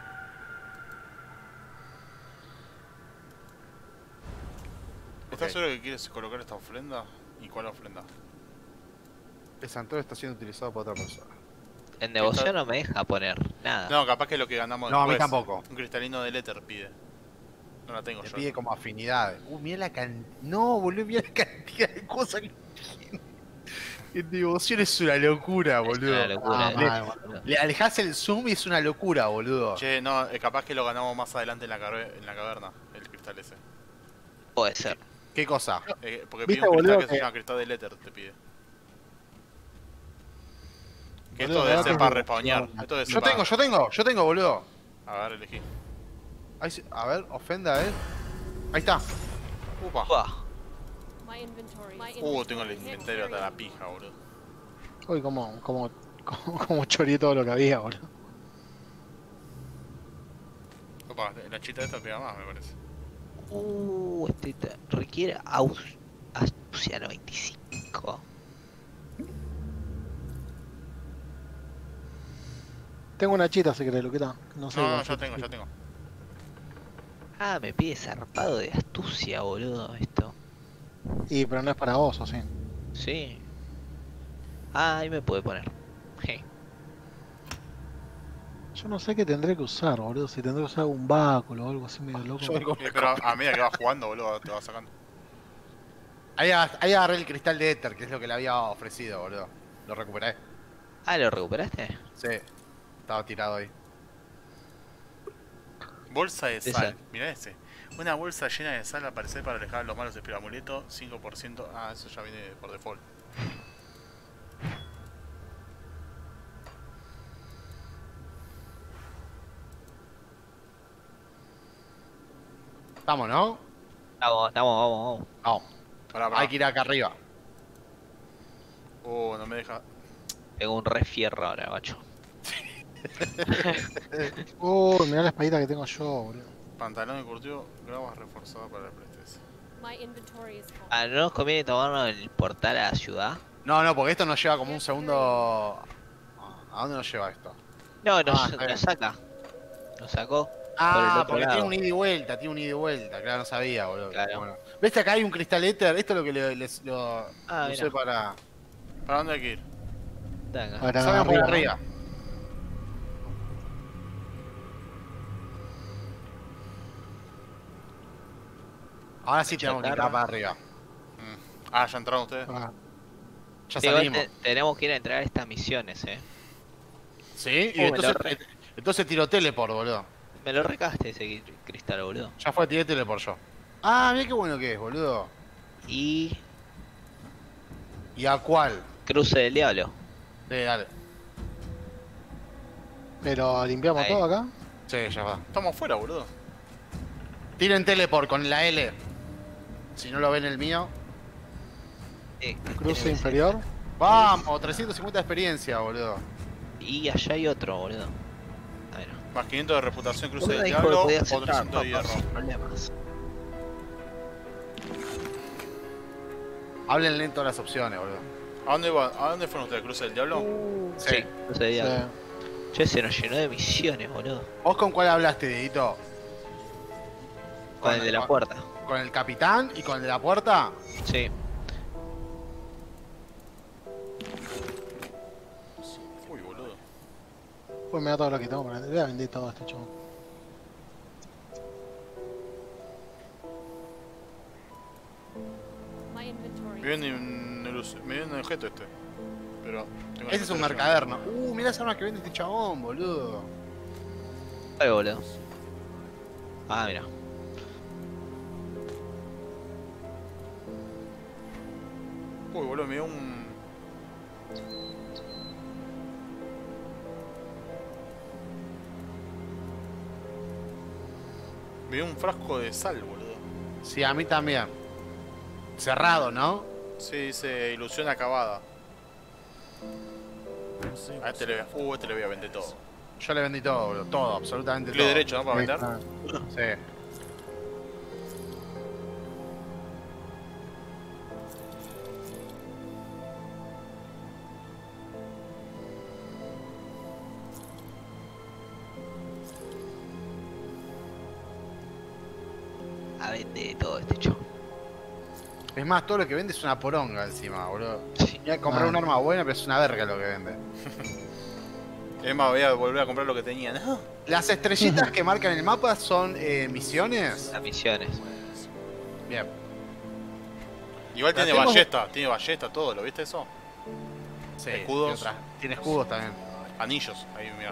¿Estás Ok. seguro que quieres colocar esta ofrenda? ¿Y cuál ofrenda? El santuario está siendo utilizado por otra persona. En devoción no me deja poner nada. No, capaz que es lo que ganamos No, a mí después. tampoco. Un cristalino del éter pide. No la tengo Te yo. pide como afinidades. Uh, mira la cantidad. No, boludo, mira la cantidad de cosas que tiene. En devoción es una locura, Es boludo. una locura. Ah, eh. mal, boludo. Le alejás el zoom y es una locura, boludo. Che, no, eh, capaz que lo ganamos más adelante en la, cabe- en la caverna, el cristal ese. Puede ser. ¿Qué cosa? Eh, porque ¿Viste, pide un cristal boludo, que, se que- llama cristal del éter, te pide. Que Boludo, esto debe ¿verdad ser que para es respawnear. devoción? Esto debe ser Yo para... tengo, yo tengo, yo tengo, boludo. A ver, elegí. Ahí sí- a ver, ofenda a él. Ahí está. Upa. Buah. My inventory. My Uh, tengo el inventory. inventario hasta la pija, boludo. Uy, como, como, como, como choreé todo lo que había, boludo. Opa, la chita esta pega más, me parece. Uh, este te- requiere aus- astucia noventa y cinco. Tengo una chita si querés, Luqueta. No sé. No, no, cuál ya chita. tengo, ya tengo. Ah, me pide zarpado de astucia, boludo, esto. Y, pero no es para vos, ¿o sí? Sí. Ah, ahí me puede poner. Je. Yo no sé qué tendré que usar, boludo. Si tendré que usar un báculo o algo así medio loco. Yo algo- Eh, pero a, a medida que vas jugando, boludo, te vas sacando. Ahí, ag- ahí agarré el cristal de éter, que es lo que le había ofrecido, boludo. Lo recuperé. Ah, ¿lo recuperaste? Sí. Estaba tirado ahí. Bolsa de Esa. sal, mirá ese. Una bolsa llena de sal al parecer para alejar a los malos espera amuleto, cinco por ciento. Ah, eso ya viene por default. Estamos, ¿no? Vamos, vamos, vamos, vamos. Vamos. Pará, pará. Hay que ir acá arriba. Oh, no me deja. Tengo un re fierro ahora, macho. Uy, mirá la espadita que tengo yo, boludo. Pantalón de curtido, grabas reforzado para el prestes. My inventory is full. Ah, ¿no nos conviene tomarnos el portal a la ciudad? No, no, porque esto nos lleva como un segundo. ¿A dónde nos lleva esto? No, nos, Ah, está bien. nos saca. Nos sacó. Ah, Por el otro porque lado. tiene un ida y vuelta, tiene un ida y vuelta. Claro, no sabía, boludo. Claro. Bueno. ¿Ves que acá hay un cristal éter? Esto es lo que le, les, lo, Ah, lo usé mira. para. ¿Para dónde hay que ir? Taca. Para Salgan por arriba, arriba. Ahora sí tenemos que ir Chatarra. para arriba. Ah, ya entraron ustedes. ¿no? Ah, Ya Sí, igual salimos. te- tenemos que ir a entregar estas misiones, eh. Sí, y Oh, me entonces, lo re- entonces tiró teleport, boludo. Me lo recaste ese cri- cristal, boludo. Ya fue, tiré teleport yo. Ah, mira qué bueno que es, boludo. Y ¿Y a cuál? cruce del diablo. Sí, dale. Pero limpiamos Ahí. todo acá. Sí, ya va. Estamos afuera, boludo. Tiren teleport con la L. Si no lo ven el mío. Eh, Cruce tenés- inferior. Vamos, trescientos cincuenta de experiencia, boludo. Y allá hay otro, boludo. A ver. Más quinientos de reputación, cruce Boludo, del dijo que diablo, podía o aceptar, trescientos de papá, hierro. sin problemas. Hablen lento las opciones, boludo. ¿A dónde, va? ¿A dónde fueron ustedes? ¿Cruce del diablo? Sí. Cruce del Sí. diablo. Che, se nos llenó de misiones, boludo. ¿Vos con cuál hablaste, Dieguito? Con el de la puerta. ¿Con el capitán y con el de la puerta? Sí. Uy, boludo. Uy, mira todo lo que tengo para vender. Voy a vender todo este chavo. My inventory. Me viene un, ilus- me viene un objeto este. Pero. tengo Ese es un la mercader, ¿no? Uh, mirá las armas que vende este chabón, boludo. Ay, boludo. Ah, mira. Uy, boludo, me dio un. Me dio un frasco de sal, boludo. Sí, a mí también. Cerrado, ¿no? Sí, dice ilusión acabada. A este le, uh, este le voy a vender todo. Yo le vendí todo, boludo. Todo, absolutamente Clic todo. derecho, ¿no? Para Ahí vender. está. Sí. A vender todo este show. Es más, todo lo que vende es una poronga encima, boludo. Sí. Voy a comprar Ah. un arma buena, pero es una verga lo que vende. Es más, voy a volver a comprar lo que tenía, ¿no? Las estrellitas que marcan el mapa son eh, misiones. Las misiones. Bien. Igual tiene Tratemos- ballesta, tiene ballesta, todo, ¿lo viste eso? Sí, Escudos. tiene otra- Tiene escudos también. Anillos, ahí mira.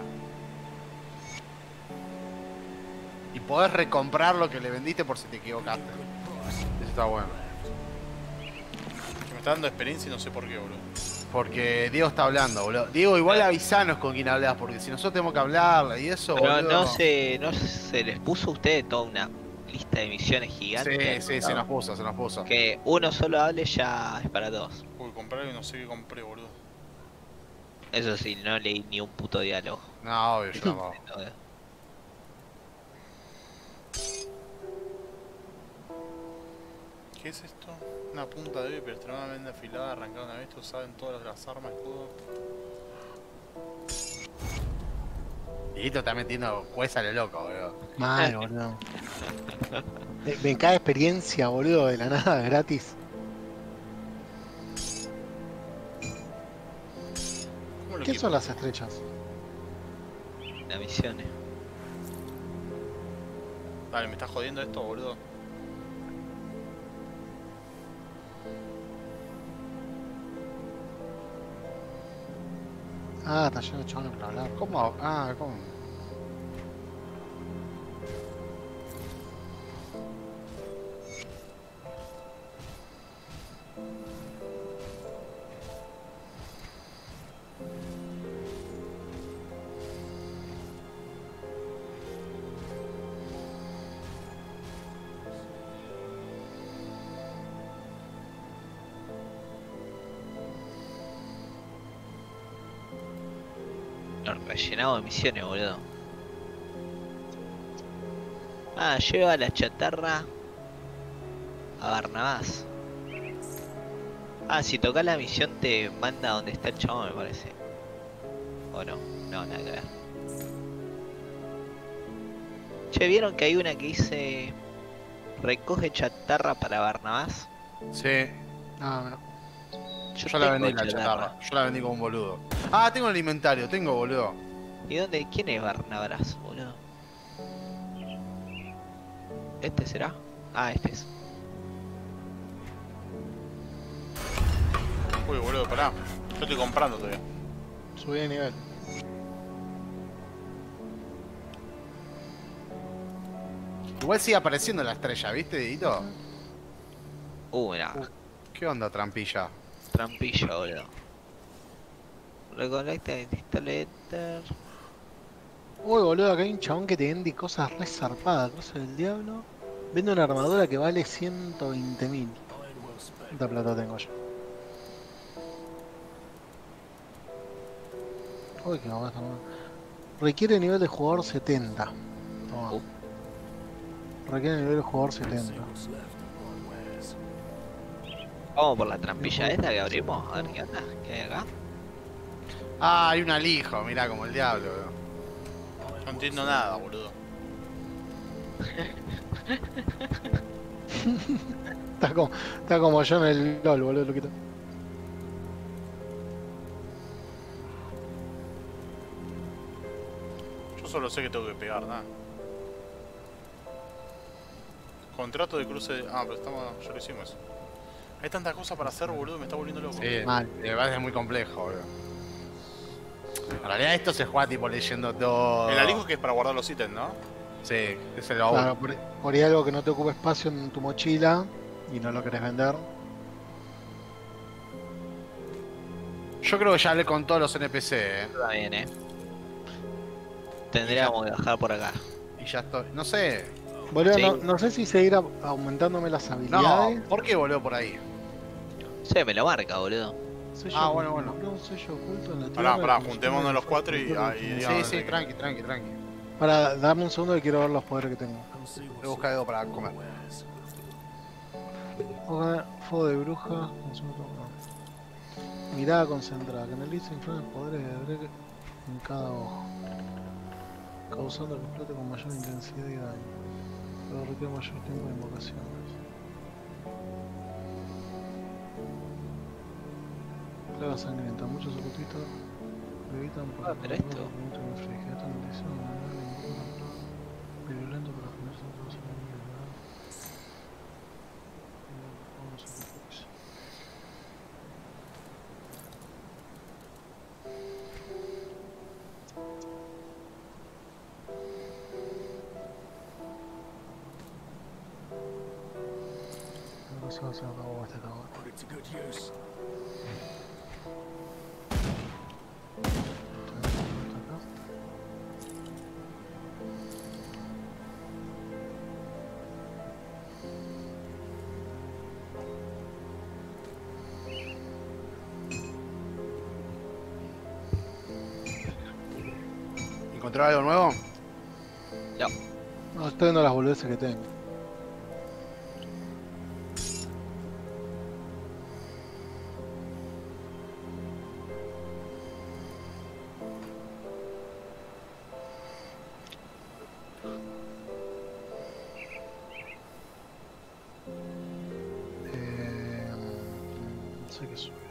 Y podés recomprar lo que le vendiste por si te equivocaste. Eso está bueno. Que me está dando experiencia y no sé por qué, boludo. Porque Diego está hablando, boludo. Diego, igual avisanos con quién hablas, porque si nosotros tenemos que hablar y eso, Pero boludo. no se, no se les puso a ustedes toda una lista de misiones Sí, gigantes. sí, ¿no? se nos puso, se nos puso. Que uno solo hable ya es para todos. Uy, comprar y no sé qué compré, boludo. Eso sí, no leí ni un puto diálogo. No, obvio, yo tampoco. ¿Qué es esto? Una punta débil pero extremadamente afilada, arrancada una vez, usada en todas las armas, escudos. Dieguito está metiendo juez a lo loco, boludo. Mal, boludo. Me, me cae experiencia, boludo, de la nada, gratis. ¿Cómo lo ¿Qué equipo? son las estrellas? Las misiones. Dale, me está jodiendo esto, boludo. Ah, está lleno de chabones para hablar. ¿Cómo? Ah, ¿cómo? Los rellenados de misiones, boludo. Ah, lleva la chatarra a Barnabás. Ah, si tocas la misión te manda a donde está el chabón, me parece. O no, no, nada que ver. Che, ¿vieron que hay una que dice recoge chatarra para Barnabás? Sí, Ah, no. yo la tengo vendí la chatarra. Yo la vendí como un boludo. Ah, tengo el inventario, tengo, boludo. ¿Y dónde? ¿Quién es Barnabás, boludo? ¿Este será? Ah, este es. Uy, boludo, pará. Yo estoy comprando todavía. Subí de nivel. Igual sigue apareciendo la estrella, ¿viste, Dieguito? Uh, mira, ¿Qué onda, trampilla? trampilla, boludo. Recolecta el pistoletter. Uy, boludo, acá hay un chabón que te vende cosas re zarpadas, cosas del diablo. Vende una armadura que vale ciento veinte mil. ¿Cuánta plata tengo yo? Uy, qué mamá esta mamá. Requiere nivel de jugador setenta. Toma. Uh. Requiere nivel de jugador setenta. Vamos por la trampilla esta que abrimos. A ver qué onda. ¿Qué hay acá? Ah, hay un alijo, mirá, como el diablo, boludo. No entiendo nada, boludo. Está como, está como yo en el LOL, boludo, loquito. Yo solo sé que tengo que pegar, nada. Contrato de cruce de... Ah, pero estamos... ya lo hicimos eso. Hay tantas cosas para hacer, boludo, me está volviendo loco. Sí, Mal. me parece muy complejo, boludo. En realidad esto se juega tipo leyendo todo. El alijo que es para guardar los ítems, ¿no? Sí, es el baúl. Claro, por, por ahí algo que no te ocupe espacio en tu mochila y no lo querés vender. Yo creo que ya hablé con todos los N P C, eh. Está bien, eh. Tendríamos que bajar por acá. Y ya estoy. No sé. Boludo, Sí. no, no sé si seguir a- aumentándome las No, habilidades. ¿por qué volvió por ahí? Sí, me lo marca, boludo. Sello Ah, bueno, oculto, bueno. un sello oculto en la Pará, tierra pará, que juntémonos consume los cuatro y- el ah, y fuego. digamos- Sí, sí, tranqui, tranqui, tranqui, tranqui. Para, dame un segundo que quiero ver los poderes que tengo. Voy a buscar algo para comer. Hoja- Fuego de bruja, consume todo- no. Mirada concentrada, canaliza influyen poderes de Drake en cada ojo, causando que explote con mayor intensidad y daño, pero requiere mayor tiempo de invocaciones. Plaga sangrienta, muchos ocultistas evitan por Ah, pero esto. virulento para ponerse en todos los vamos a ver eso. No se va a hacer acabó hasta acá. Put it to good use. ¿Encontrar algo nuevo? No. No, estoy viendo las boludeces que tengo. Eh, no sé qué subir.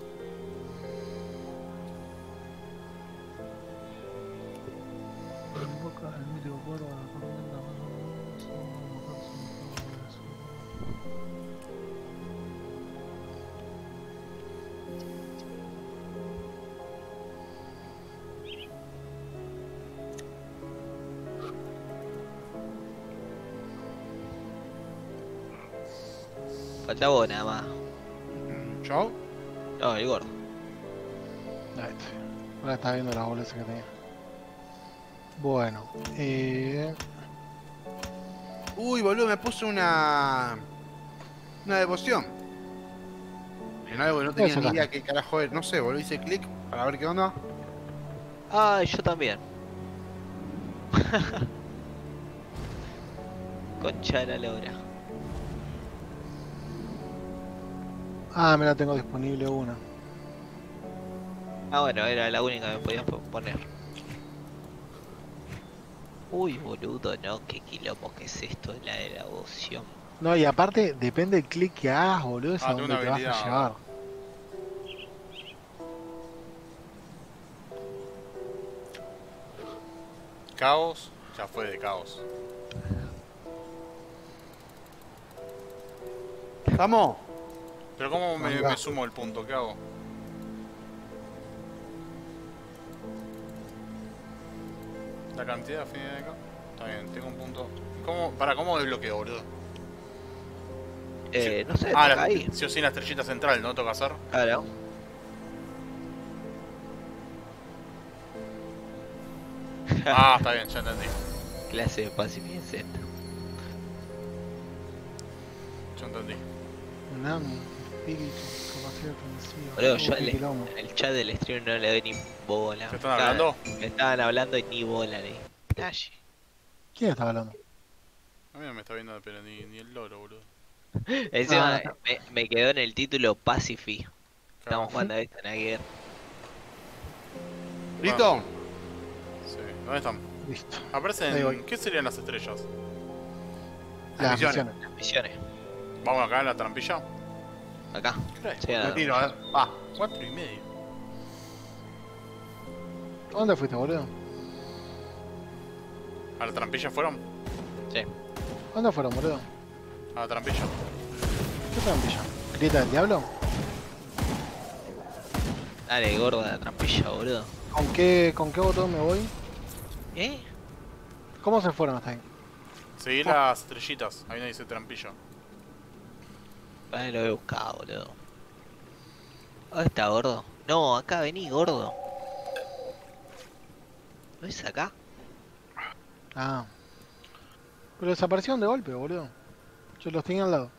Invoca el mítico cuervo a la tormenta más o menos, o invocarse un juego de su- Falta vos nada más. ¿Yo? No, el gordo. Ahí está. Ahora está viendo las boludeces que tenía. Bueno, eh... Uy, boludo, me puse una. Una devoción. En algo que no tenía Eso ni acá. idea qué carajo es. No sé, boludo, hice clic para ver qué onda. Ah, yo también. Concha de la lora. Ah, mira, tengo disponible una. Ah, bueno, era la única que me podían po- poner. Uy, boludo, no, qué quilombo que es esto de la devoción. No, y aparte, depende del clic que hagas, boludo, es Ah, a tengo dónde una te vas habilidad, a llevar. Caos, ya fue de caos. ¿Estamos? Pero ¿cómo me, Amiga. me sumo el punto? ¿Qué hago? La cantidad fin de acá. Está bien, tengo un punto. ¿Cómo? ¿Para cómo desbloqueo, boludo? Eh, no sé, Ah, toca la, ahí. sí o sí, la estrellita central, ¿no? Toca hacer. Claro. Ah, está bien, ya entendí. Clase de pacifista. Ya entendí. Unami, espíritu, capacidad ofensiva. Boludo, Uh, yo qué le- quilombo. en el chat del stream no le doy ni bola. ¿Qué están Estaban- hablando? Me estaban hablando y ni bola le di. Calle. ¿Quién está hablando? A mí no me está viendo pero ni, ni el loro, boludo. Encima Ah, me, me quedó en el título Pacifi. Cago. Estamos jugando a esto, nada que ver. ¿Listo? Sí. ¿Dónde están? Listo. Aparecen. Ahí voy. ¿Qué serían las estrellas? Las Las misiones. misiones. Las misiones. Vamos acá en la trampilla. Acá. Sí, a- Me tiro, a ver. Va. Cuatro y medio. ¿Dónde fuiste, boludo? ¿A la trampilla fueron? sí. ¿Dónde fueron, boludo? A la trampilla. ¿Qué trampilla? ¿Grieta del diablo? Dale, gorda la trampilla, boludo. ¿Con qué, con qué botón me voy? ¿Eh? ¿Cómo se fueron hasta ahí? Seguí las estrellitas. Ahí no dice trampilla. Vale, lo voy a buscar, boludo. ¿Dónde está, gordo? No, acá vení, gordo. ¿No es acá? Ah. Pero desaparecieron de golpe, boludo. Yo los tenía al lado.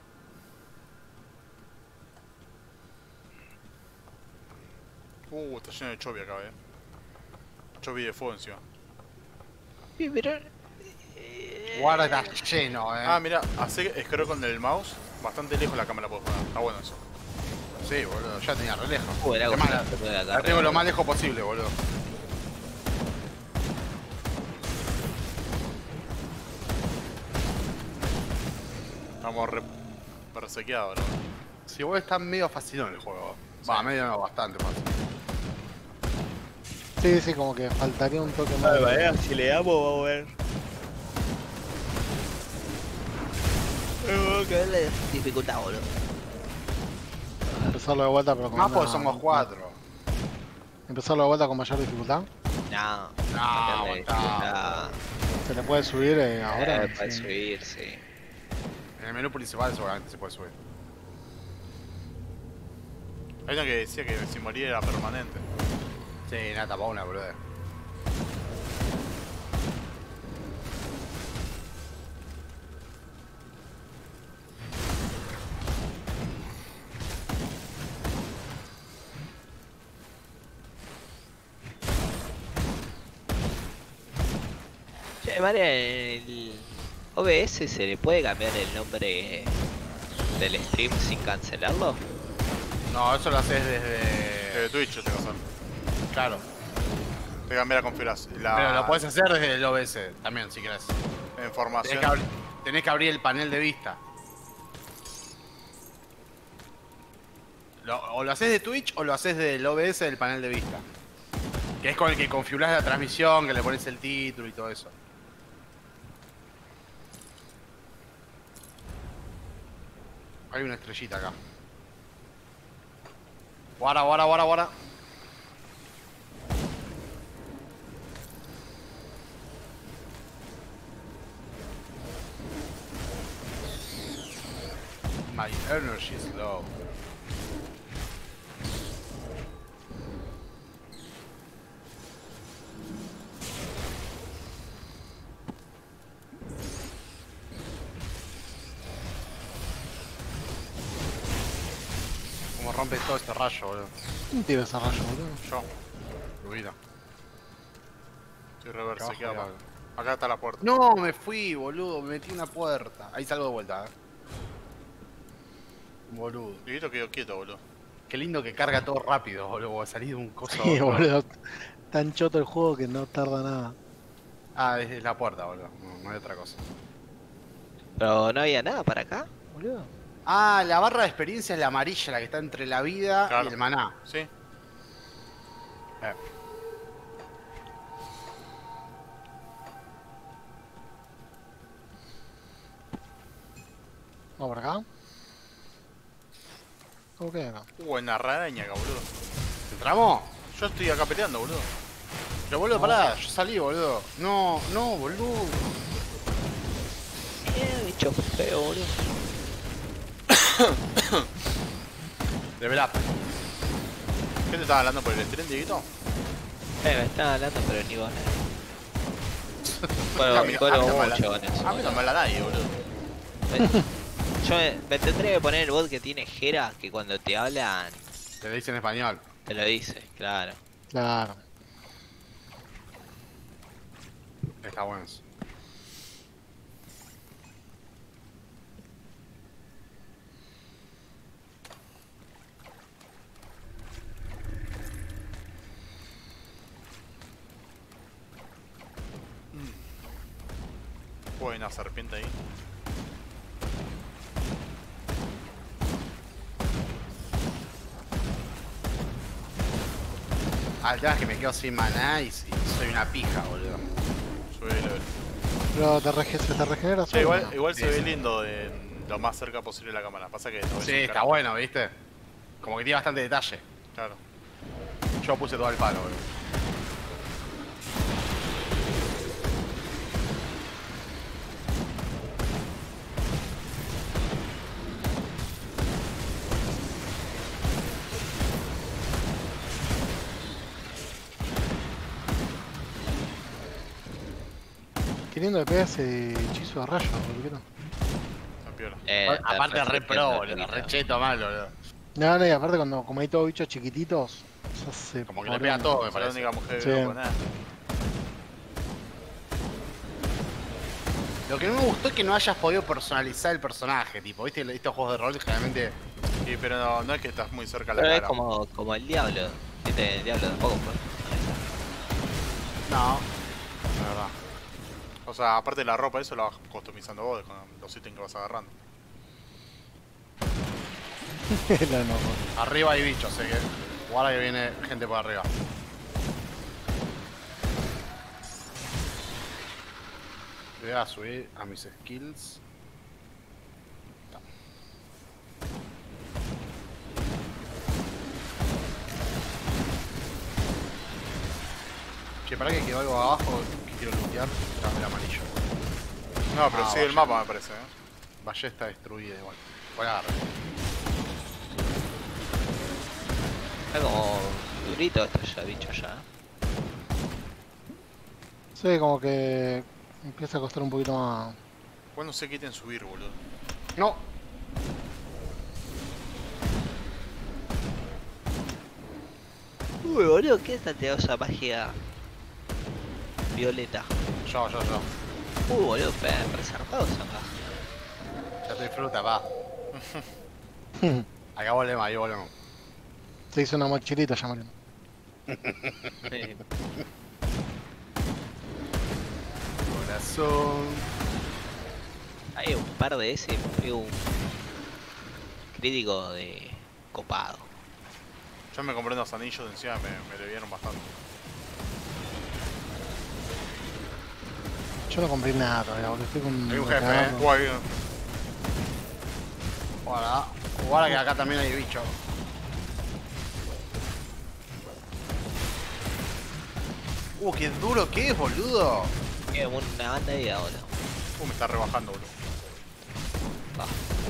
Uh, está lleno de chovi acá, eh. Chovi de fuego encima. Sí, pero... Guarda, está lleno, eh. Ah, mira, hace scroll con el mouse. Bastante lejos la cámara puedo poner. Está bueno eso. Sí, boludo, ya tenía re lejos. Uh, era Es cosa más, la- de la la carrera, tengo lo boludo. más lejos posible, boludo. Estamos re persequeados, bro. Si vos estás medio facilón el juego. Va, Sí. medio no, bastante fácil. Sí, sí, como que faltaría un toque A más. ver, si le damos, vamos a ver. Tengo que darle dificultad, boludo. Empezarlo de vuelta, pero con Más una- porque somos cuatro. Empezarlo de vuelta con mayor dificultad. No, No, cambiarle está. dificultad. Se le puede subir eh, ahora. Eh, puede Sí. subir, sí. En el menú principal seguramente se puede subir. Hay uno que decía que si moría era permanente. Sí, nada, tapó una, boludo. Che, María, el O B S se le puede cambiar el nombre del stream sin cancelarlo. No, eso lo haces desde. Desde Twitch yo tengo que hacer. Claro. Te cambié la configuración. La Pero lo puedes hacer desde el O B S también, si querés. información. Tenés que, abrir, tenés que abrir el panel de vista. Lo- o lo haces de Twitch o lo haces del O B S del panel de vista. Que es con el que configurás la transmisión, que le pones el título y todo eso. Hay una estrellita acá. Guara, guara, guara, guara. My energy is low. Como rompe todo este rayo, boludo. ¿Quién tira ese rayo, boludo? Yo. Lubina. Estoy reverse, Abajo ¿qué hago? de Acá está la puerta. No, me fui, boludo. Me metí en una puerta. Ahí salgo de vuelta, eh. Boludo. Dieguito quedó quieto, boludo. Qué lindo que carga todo rápido, boludo. Salí de un coso. Sí, boludo. Tan choto el juego que no tarda nada. Ah, desde la puerta, boludo. No, no hay otra cosa. Pero no había nada para acá, boludo. Ah, la barra de experiencia es la amarilla, la que está entre la vida Claro. y el maná. ¿Sí? Eh. ¿Vamos por acá? ¿Cómo queda acá? Uh, buena araña acá, boludo. ¿Entramos? Yo estoy acá peleando, boludo. Pero boludo, pará, yo salí, boludo. No, no, boludo. Eh, bicho feo, boludo. Level up. ¿Qué te estaba hablando por el stream, Dieguito? Eh, me están hablando, pero ni vos. A Bueno, mí- bueno, a mí no me mucho habla- con eso. A mí no me habla nadie, boludo. Me- Yo me, me tendría que poner el bot que tiene Jera, que cuando te hablan Te lo dice en español. te lo dice, claro. Claro. Está bueno eso. Uy, hay una serpiente ahí. Ah, el tema es que me quedo sin maná y, y soy una pija, boludo. Sube el level. Pero te rege- se te regenera Che, solo. igual, ¿no? igual Sí, se ve sí. lindo de lo más cerca posible de la cámara. Pasa que no ves Sí, un está carajo. bueno, ¿viste? Como que tiene bastante detalle. Claro. Yo puse todo el palo, boludo. Qué lindo que pega ese hechizo de rayo, boludo. Está piola. Eh, A- Aparte está re pro, perfecto, boludo. poquito. Re cheto mal, boludo. No, no, y aparte cuando como hay todos bichos chiquititos, se hace Como que le poronga. pega todo, me Es la parece. única mujer Sí. que veo con nada. Lo que no me gustó es que no hayas podido personalizar el personaje, tipo, ¿viste? Estos juegos de rol generalmente. Sí, pero no, no es que estás muy cerca a la Pero es cara. como, como el diablo. Viste, el diablo tampoco pues. No. La verdad. O sea, aparte de la ropa, eso lo vas customizando vos con los ítems que vas agarrando. No, no, Arriba hay bichos, sé que. Guarda que viene gente por arriba. Voy a subir a mis skills. Che, para que quedó algo abajo que quiero lootear. Tras el amarillo. No, pero Ah, sí el vaya. mapa me parece, eh. Ballesta destruida igual. Voy a agarrar. Está como durito esto ya, dicho ya. Sí, como que empieza a costar un poquito más. ¿Cuándo se quiten subir, boludo? No. Uy, boludo, ¿qué es esta teosa magia violeta? Yo, yo, yo. Uy, boludo, pe- resarpados acá. Ya estoy fruta, va. Acá volvemos, ahí volvemos. Se hizo una mochilita ya, Mariano. Sí. Corazón. Hay un par de ese, pego un crítico de copado. Yo me compré unos anillos de encima, me, me debieron bastante. Yo no compré nada todavía, boludo. Estoy con. Hay un la jefe, cagada. eh. Guay, Guarda. Guarda que acá también hay bicho. Uh, qué duro que es, boludo. Queda como una banda de ahora. uh, me está rebajando, boludo. Va.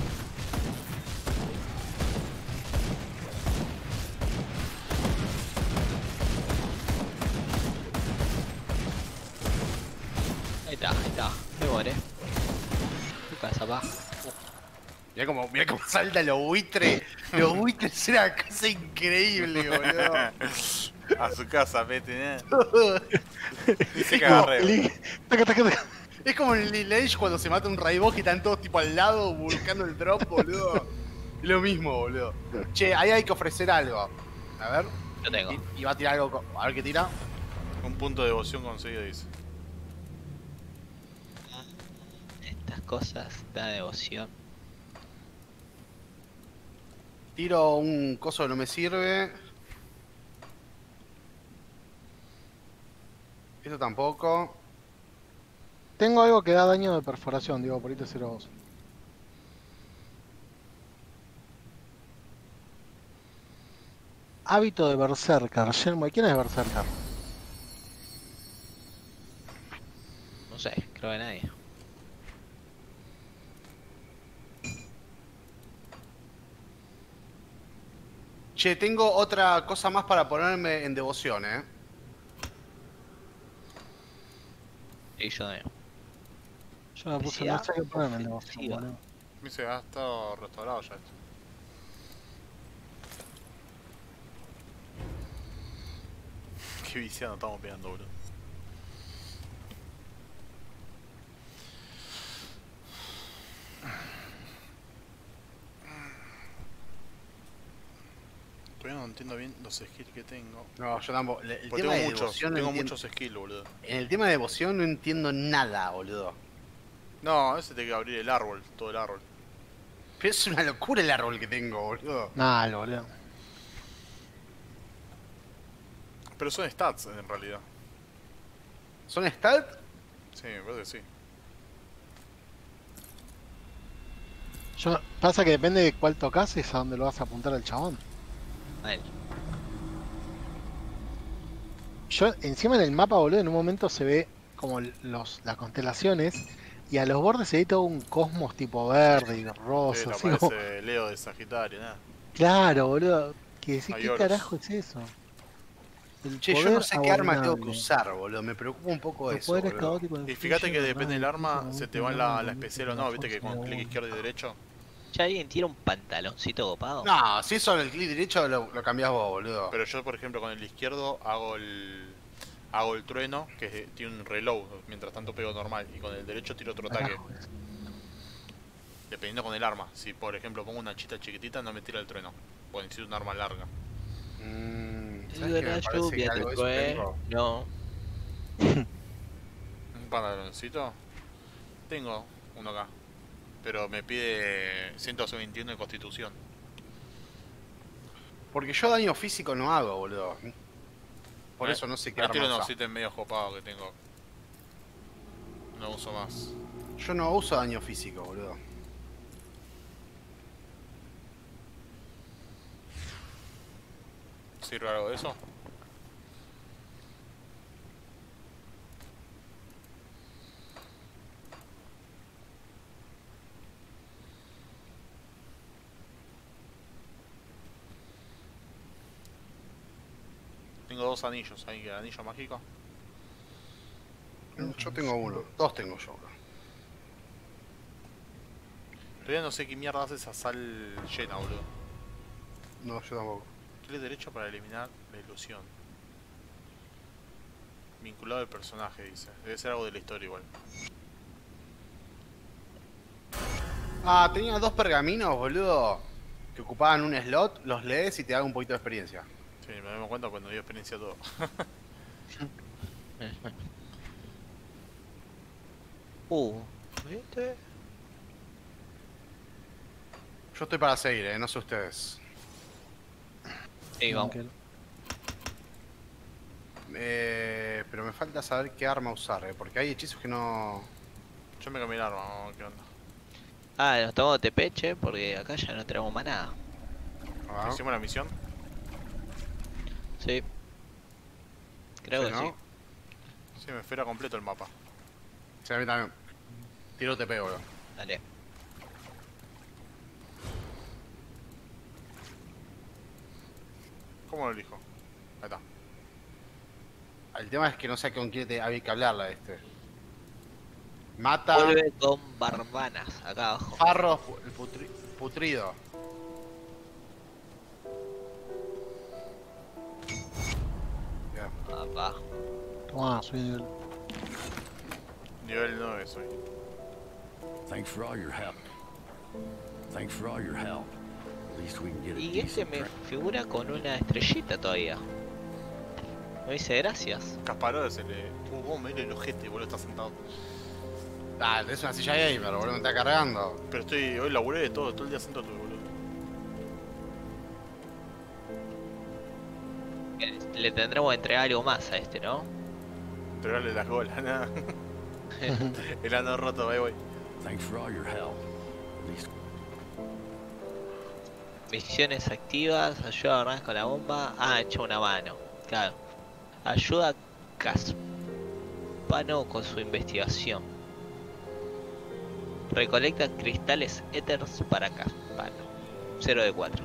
Ahí está, ahí está. Me muere. Tu casa, pa. Mirá cómo, mirá cómo saltan los buitres. Los buitres es una cosa increíble, boludo. A su casa, vete, eh. Dice que No, agarré. Eli- taca, taca, taca. Es como en Lil Age cuando se mata un Raibos y están todos tipo al lado buscando el drop, boludo. Es lo mismo, boludo. Che, ahí hay que ofrecer algo. A ver. Yo tengo. Y, y va a tirar algo. co- A ver qué tira. Un punto de devoción conseguido, dice. Estas cosas da devoción. Tiro un coso que no me sirve. Esto tampoco. Tengo algo que da daño de perforación, digo, por ahí te sirve a vos. Hábito de Berserker. Shenmue, ¿quién es Berserker? No sé, creo que nadie. Che, tengo otra cosa más para ponerme en devoción, eh. Y yo también. Yo me puse, Ofensiva, no sé qué ponerme en devoción, ofensiva. boludo. Dice que ha estado restaurado ya esto. Qué viciado estamos pegando, boludo. Todavía no entiendo bien los skills que tengo. No, yo tampoco. El, el Porque tema tengo de muchos, devoción no tengo entiendo- muchos skills, boludo. En el tema de devoción no entiendo nada, boludo. No, ese tiene que abrir el árbol, todo el árbol. Pero es una locura el árbol que tengo, boludo. Nah, boludo. Pero son stats en realidad. ¿Son stat? Sí, me parece que sí. Yo, pasa que depende de cuál tocas es a dónde lo vas a apuntar al chabón. A él. Yo, encima en el mapa, boludo, en un momento se ve como los, las constelaciones y a los bordes se ve todo un cosmos tipo verde y Eh, rosa. te así como- aparece Leo de Sagitario, nada. Claro, boludo. Que decís, Hay ¿qué oros. carajo es eso? El Che, yo no poder sé qué arma tengo que abominable. usar, boludo. Me preocupa un poco Los eso, poderes boludo. caóticos Y influyen fíjate que en depende del la arma, fuerza se te de va la la, mente, la especial o la no, viste que fuerza con de clic la izquierdo y voluntad. derecho. Ya alguien tira un pantaloncito copado. No, si es solo el clic derecho lo, lo cambiás vos, boludo. Pero yo, por ejemplo, con el izquierdo hago el hago el trueno, que es- tiene un reload, mientras tanto pego normal. Y con el derecho tiro otro ataque, Carajo, es. dependiendo con el arma. Si, por ejemplo, pongo una chita chiquitita, no me tira el trueno, porque necesito un arma larga. Mm, Y ¿sabes qué? Me la parece que lluvia te algo de eso fue. tengo. No. ¿Un pantaloncito? Tengo uno acá. Pero me pide ciento veintiuno de constitución. Porque yo daño físico no hago, boludo. Por Eh, eso no sé qué Pero arma tiro unos usar. ítems medio copados que tengo. No uso más. Yo no uso daño físico, boludo. ¿Sirve algo de eso? Tengo dos anillos ahí, el anillo mágico. Yo tengo uno. Dos tengo yo, bro. Todavía no sé qué mierda hace esa sal llena, boludo. No, yo tampoco. Clic derecho para eliminar la ilusión. Vinculado al personaje, dice. Debe ser algo de la historia igual. Ah, tenía dos pergaminos, boludo. Que ocupaban un slot. Los lees y te dan un poquito de experiencia. Sí, me doy cuenta cuando dio experiencia todo. Uh, ¿viste? Yo estoy para seguir, eh. No sé ustedes. Sí, vamos. Tranquilo. Eh, pero me falta saber qué arma usar, eh. Porque hay hechizos que no... Yo me cambié el arma, vamos a ver qué onda. Ah, nos tomamos tepeche porque acá ya no tenemos más nada. Ah, ¿Hicimos la misión? Sí. Creo sí, que ¿no? sí. Sí, me fuera completo el mapa. Sí, a mí también. Tiro te pego, bro. Dale. ¿Cómo lo elijo? Ahí está. El tema es que no sé con quién te hay que hablarla este. Mata, Vuelve con barbanas acá abajo. Farro, pu- el putri- putrido. Bien. Papá. Tomá, soy nivel. Nivel nueve soy. Thanks for all your help. Thanks for all your help. At least we can get a Y este decent me train. figura con una estrellita todavía. Me dice gracias. Kasparov se le... Uh, vos me el ojete, boludo, está sentado. Ah, es una silla gamer, boludo, me está cargando. Pero estoy... Hoy laburé de todo, todo el día sentado, boludo. Le tendremos que entregar algo más a este, ¿no? Entregarle las golas, nada. El ano roto, ahí voy. Thanks for all your help. At least Misiones activas, ayuda a Barbanas con la bomba. Ah, echa una mano. Claro. Ayuda a Caspano con su investigación. Recolecta cristales Ethers para Caspano. cero de cuatro.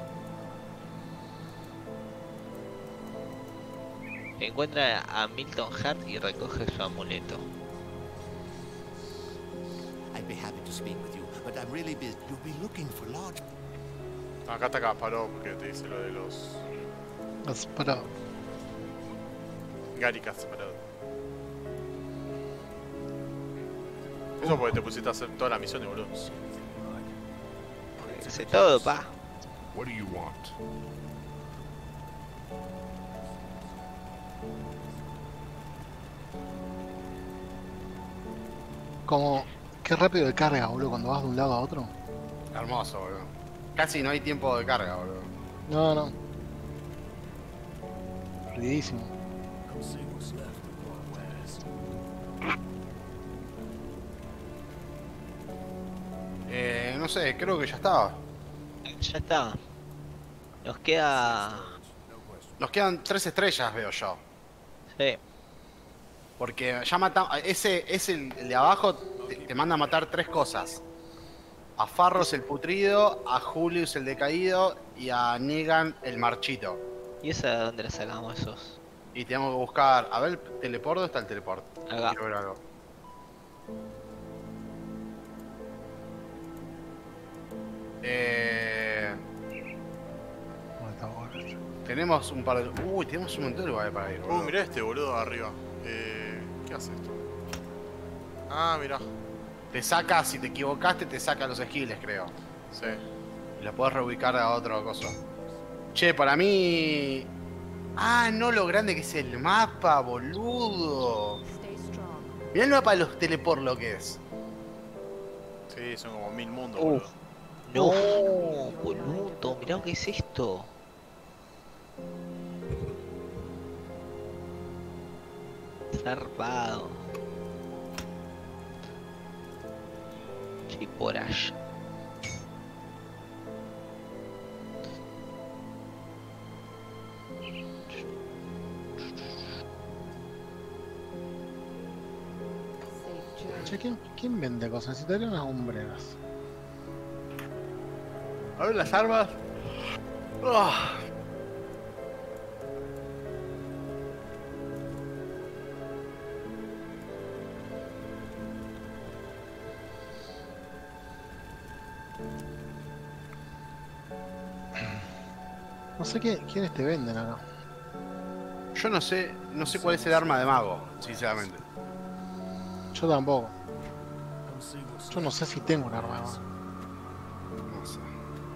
Encuentra a Milton Hart y recoge su amuleto. I'd be happy to speak with you, but I'm really busy. You'll be looking for large. Acá está Kasparov, que te dice lo de los... Has parado. Gary Kasparov. Eso porque te pusiste a hacer toda la misión, boludo. Hace todo, pa. What do you want? Como, qué rápido de carga, boludo, cuando vas de un lado a otro. Hermoso, boludo. Casi no hay tiempo de carga, boludo. No, no. Rapidísimo. I'll see what's left of our west. Eh, no sé, creo que ya estaba. Ya está. Nos queda... Nos quedan tres estrellas, veo yo. Sí. Porque ya matamos. Ese, ese el de abajo te, te manda a matar tres cosas. A Farros el putrido, a Julius el decaído y a Negan el marchito. ¿Y esa de dónde la sacamos esos? Y tenemos que buscar. A ver, el teleport, ¿dónde está el teleport? Acá. Quiero ver algo. Eh, ¿Dónde está Borges? tenemos un par de. Uy, tenemos un montón de lugares para ir, Uh, boludo. mirá este boludo arriba. Eh, ¿Qué hace esto? Ah, mirá. Te saca, si te equivocaste, te saca los skills, creo. Sí. Y lo podés reubicar a otro cosa. Che, para mí. Ah, no lo grande que es el mapa, boludo. Stay strong. Mirá el mapa de los teleport lo que es. Sí, son como mil mundos, Uf. boludo. No, boludo, mirá lo que es esto. Zarpado. Sí, por allá. Safe journey. Che, ¿quién, quién vende cosas? Necesitaría unas hombreras. A ver las armas. Ah. No sé qué, quiénes te venden acá. Yo no sé, no sé cuál es el arma de mago, sinceramente. Yo tampoco. Yo no sé si tengo un arma de mago. No sé.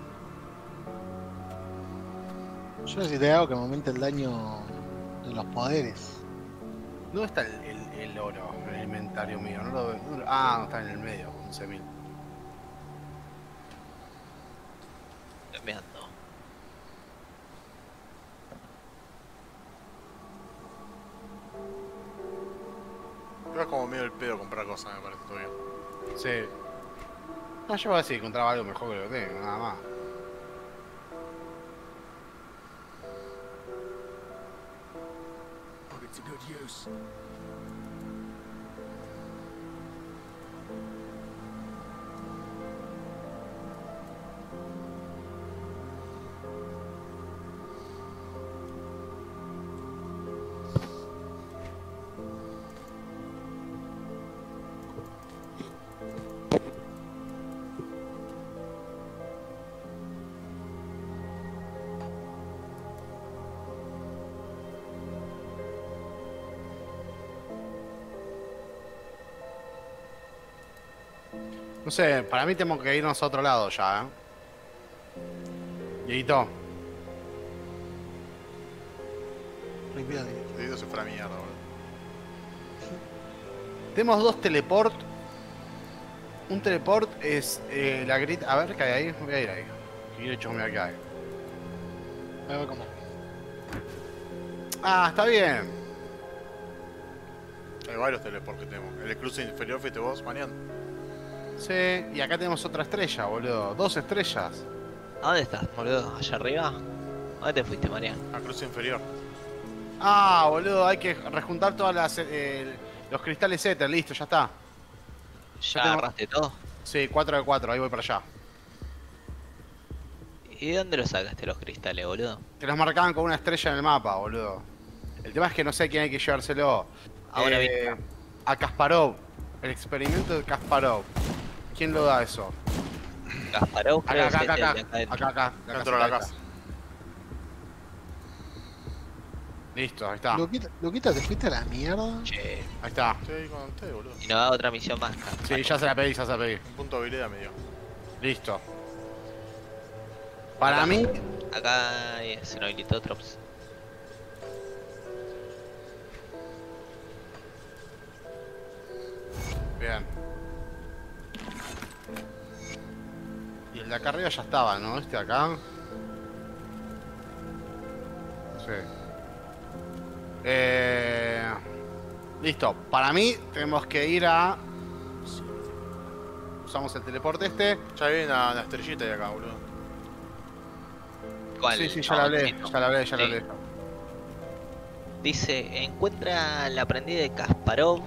Yo necesitaría algo que me aumente el daño de los poderes. ¿Dónde está el, el, el oro en el inventario mío? No lo veo. no lo- Ah, no, está en el medio, once mil. Cambiando. Pero es como medio el pedo comprar cosas, me parece todavía. Sí. No, yo voy a decir que encontraba algo mejor que lo que tengo, nada más. Put it to good use. No sé, para mí tenemos que irnos a otro lado ya, ¿eh? Dieguito, Prohibida de- Te digo se fue a la mierda, boludo. tenemos dos teleport. Un teleport es eh, la grita. A ver, ¿qué hay ahí? Voy a ir ahí. Quiero chusmear qué hay. A ver cómo. Ah, está bien. Hay varios teleports que tenemos. El de cruce inferior fuiste vos, mañana. Sí, y acá tenemos otra estrella, boludo. Dos estrellas. ¿A dónde estás, boludo? ¿Allá arriba? ¿Dónde te fuiste, María? A cruce inferior. Ah, boludo, hay que rejuntar todas las eh, los cristales éter, listo, ya está. ¿Ya tengo- agarraste todo? Sí, cuatro de cuatro, ahí voy para allá. ¿Y de dónde los sacaste los cristales, boludo? Te los marcaban con una estrella en el mapa, boludo. El tema es que no sé quién hay que llevárselo. Ahora Eh, a Kasparov. El experimento de Kasparov. ¿Quién lo da eso? Kasparov, creo Acá, acá, que acá, es el acá. de acá adentro. Acá, acá. Dentro de la casa. Listo, ahí está. Luquita, Luquita, ¿te fuiste a la mierda? Che, Ahí está. Estoy ahí con ustedes, boludo. y nos da otra misión más, Kasparov. Sí, ya se la pedí, ya se la pedí. Un punto de habilidad me dio. Listo. Para mí, Acá eh, se nos habilitó Trops. bien. Y el de acá arriba ya estaba, ¿no? Este de acá. Sí. Eh... Listo. Para mí tenemos que ir a... Usamos el teleporte este. Ya hay una, una estrellita de acá, boludo. ¿Cuál? Sí, sí, ya la hablé, Chaboncito. ya la hablé, ya la Sí. hablé. Dice, encuentra al aprendiz de Kasparov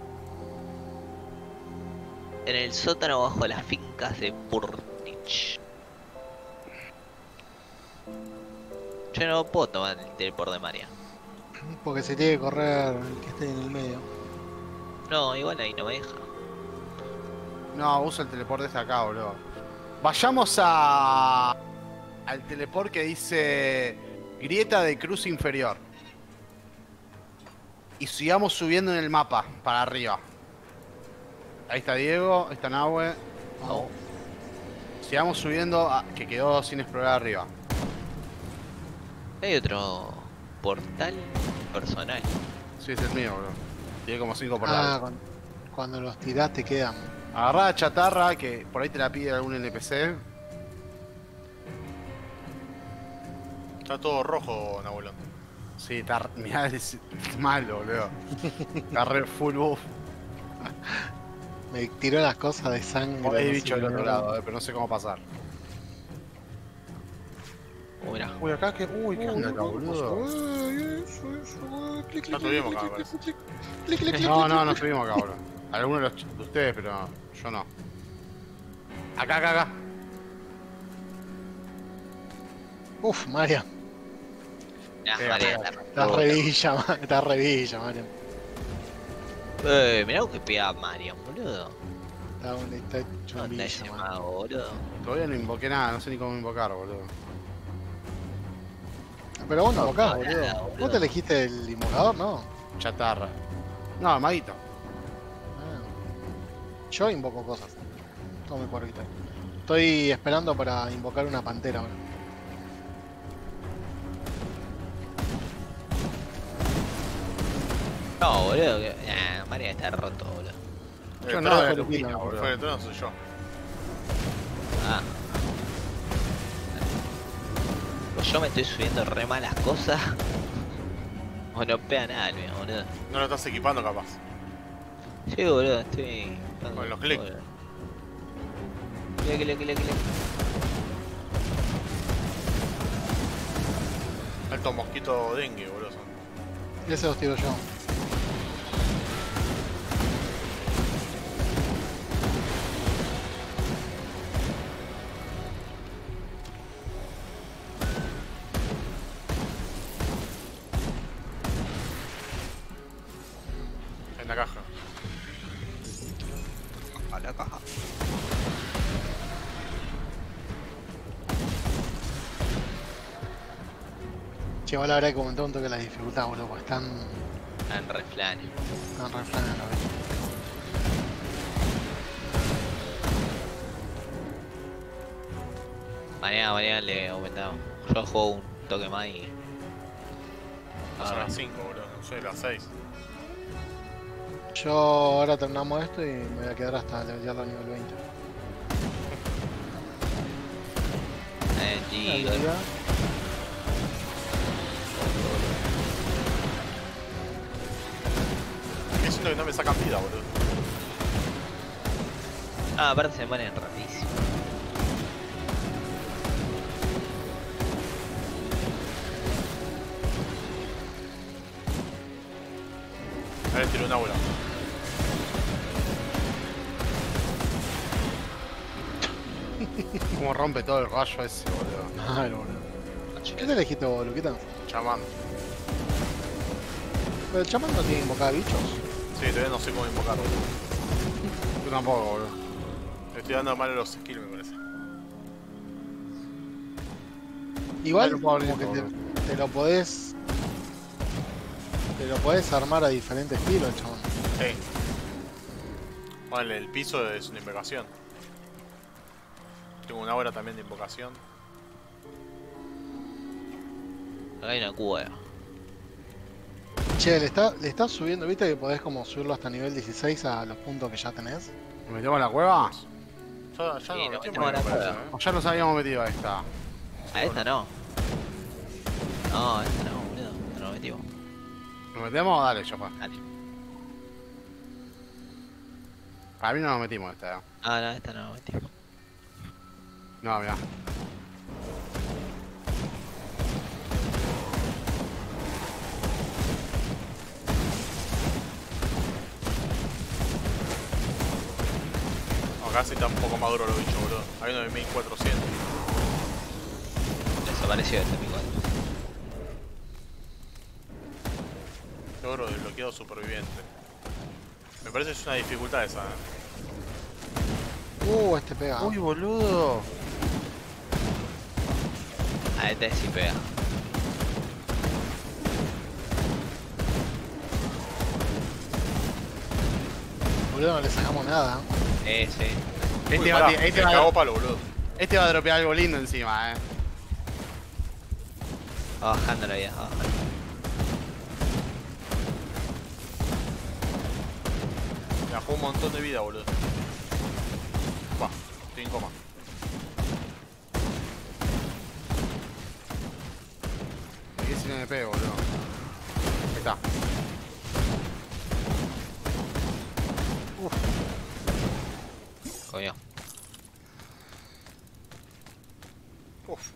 en el sótano bajo las fincas de Purnich. Yo no puedo tomar el teleport de María. Porque se tiene que correr el que esté en el medio. No, igual ahí no me deja. No, uso el teleporte este acá, boludo. Vayamos a... al teleport que dice... Grieta de cruz inferior. Y sigamos subiendo en el mapa, para arriba. Ahí está Diego, ahí está Nahue. No. Sigamos subiendo, a- que quedó sin explorar arriba. Hay otro portal personal. Sí, es el mío, boludo. Tiene como cinco por Ah, lado. cuando, cuando los tirás te quedan. Agarrá la chatarra, que por ahí te la pide algún N P C. Está todo rojo, Nabolón. Sí, está... Mirá, es, es malo, boludo. Está re full buff. Me tiró las cosas de sangre. Hay no sé bicho del qué otro mierda. lado, eh, pero no sé cómo pasar. Uh, mirá. Uy, acá que. Uy, ¿qué onda acá, boludo? Ay, eso, eso, clic, Ya clic, tuvimos clic, acá, me clic, parece. clic, clic, clic, clic, No, clic, no, no clic. estuvimos acá, boludo. Algunos de, los ch- de ustedes, pero yo no. Acá, acá, acá. Uf, Mario. Ah, Pega, María, pega. está Estás revilla, Ma- estás revilla, Mario. Eh, mirá lo que pega Mario, boludo. Está, un- está hecho un ¿Dónde villa, ese Mario. mago, boludo? Todavía no invoqué nada, no sé ni cómo invocar, boludo. Pero vos no No, invocás, no, boludo. nada, ¿Vos boludo. te elegiste el invocador, no? Chatarra. No, el maguito. Ah. Yo invoco cosas. Todo mi cuervito. Estoy esperando para invocar una pantera ahora. No, boludo. Que... Nah, Mario está roto, boludo. El Yo no, trono- era Lupina, Lupina, por boludo. Fue el trono soy yo. Ah. Pues yo me estoy subiendo re malas cosas. O no pega nada el mío, boludo. No lo estás equipando capaz. Sí, boludo, estoy. Con los clics. Clic, clic, clic, clic. Alto mosquito dengue, boludo. son. Y ese los tiro yo. En la caja. A la caja. Che, vos la verdad que comentó un toque la dificultad, boludo, porque están. En reflán. Están re flanas los bichos. Mañana, mañana le aumentamos. Yo juego un toque más y. No son Ah, las cinco, boludo. No soy las seis. Yo ahora terminamos esto y me voy a quedar hasta levelearlo a nivel veinte. eh, Ahí, chico. ya. Yo siento que no me sacan vida, boludo. Ah, aparte se mueren rapidísimo. A ver, tiro un aura. Cómo rompe todo el rayo ese, boludo. Claro, boludo. ¿Qué te elegiste vos, Luquita? Chamán. Pero el chamán no tiene invocada bichos. Sí, todavía no sé cómo invocar, boludo. Yo tampoco, boludo. Le estoy dando mal a los skills, me parece. Igual, No lo puedo abrir como que todo, te, te lo podés. Te lo podés armar a diferentes estilos, el chabón. Sí. Bueno, el piso es una invocación. Tengo una aura también de invocación. Acá hay una cueva. Che, le está, le estás subiendo, viste que podés como subirlo hasta nivel dieciséis a los puntos que ya tenés. ¿Nos metemos en la cueva? Ya, ya Sí, no nos metimos, metemos a la me parece, cueva. ¿eh? O ya nos habíamos metido a esta. A esta no. No, a esta no, boludo. Esta no lo metimos. ¿Nos metemos? Dale, ya fue. Dale. Para mí no nos metimos a esta, eh. Ah, no, esta no lo metimos. No, mirá. Acá sí está un poco más duro los bichos, boludo. Hay uno de mil cuatrocientos. Desapareció este mi cuadro. Logro desbloqueado superviviente. Me parece que es una dificultad esa, ¿eh? Uh, este pega. Uy, boludo. A este sí pega. Boludo, no le sacamos nada. Eh, sí. Este, Uy, va, a pará, ti- este, me va, cagó palo, boludo. este va a dropear algo lindo encima, eh. Va bajando la vida, va bajando. Me bajó un montón de vida, boludo. Va, estoy en coma. Me quedé sin M P, boludo. Ahí está. Coño. Uf.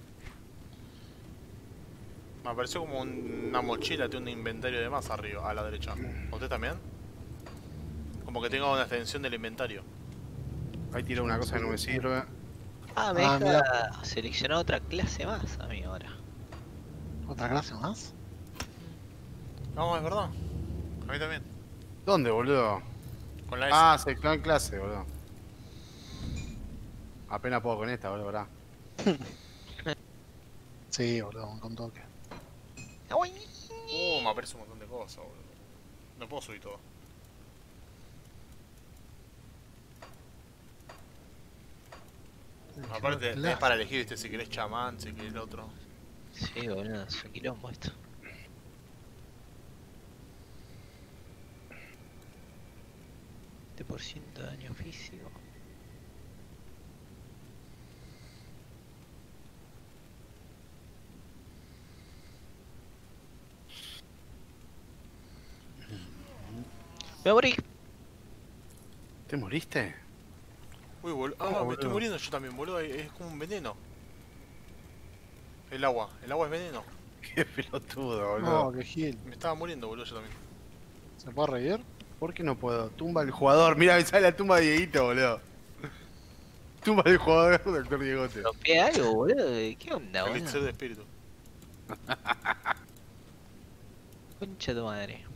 Me apareció como un- una mochila, tiene un inventario de más arriba, a la derecha. ¿Usted también? Como que tenga una extensión del inventario. Ahí tiro una cosa que no me sirve. Ah, me Ah, deja seleccionar otra clase más a mí ahora. ¿Otra clase más? No, es verdad. A mí también. ¿Dónde, boludo? Con la S. Ah, seleccionó en clase, boludo. Apenas puedo con esta, boludo, ¿verdad? Sí, boludo, con toque. Uh, me aparece un montón de cosas, boludo. No puedo subir todo. Aparte, Clase. es para elegir, ¿viste? Si querés chamán, si querés el otro. Sí, boludo, es un quilombo esto. veinte por ciento de daño físico. Me morí. ¿Te moriste? Uy, boludo. Ah, Oh, me boludo. estoy muriendo yo también, boludo. Es como un veneno. El agua. El agua es veneno. Qué pelotudo, No, boludo. que gil. Me estaba muriendo, boludo, yo también. ¿Se puede reír? ¿Por qué no puedo? Tumba al jugador. Mira, me sale la tumba de Dieguito, boludo. Tumba del jugador, doctor Diegote. ¿Rompé algo, boludo? ¿Qué onda, El elixir boludo? de espíritu. Concha de tu madre.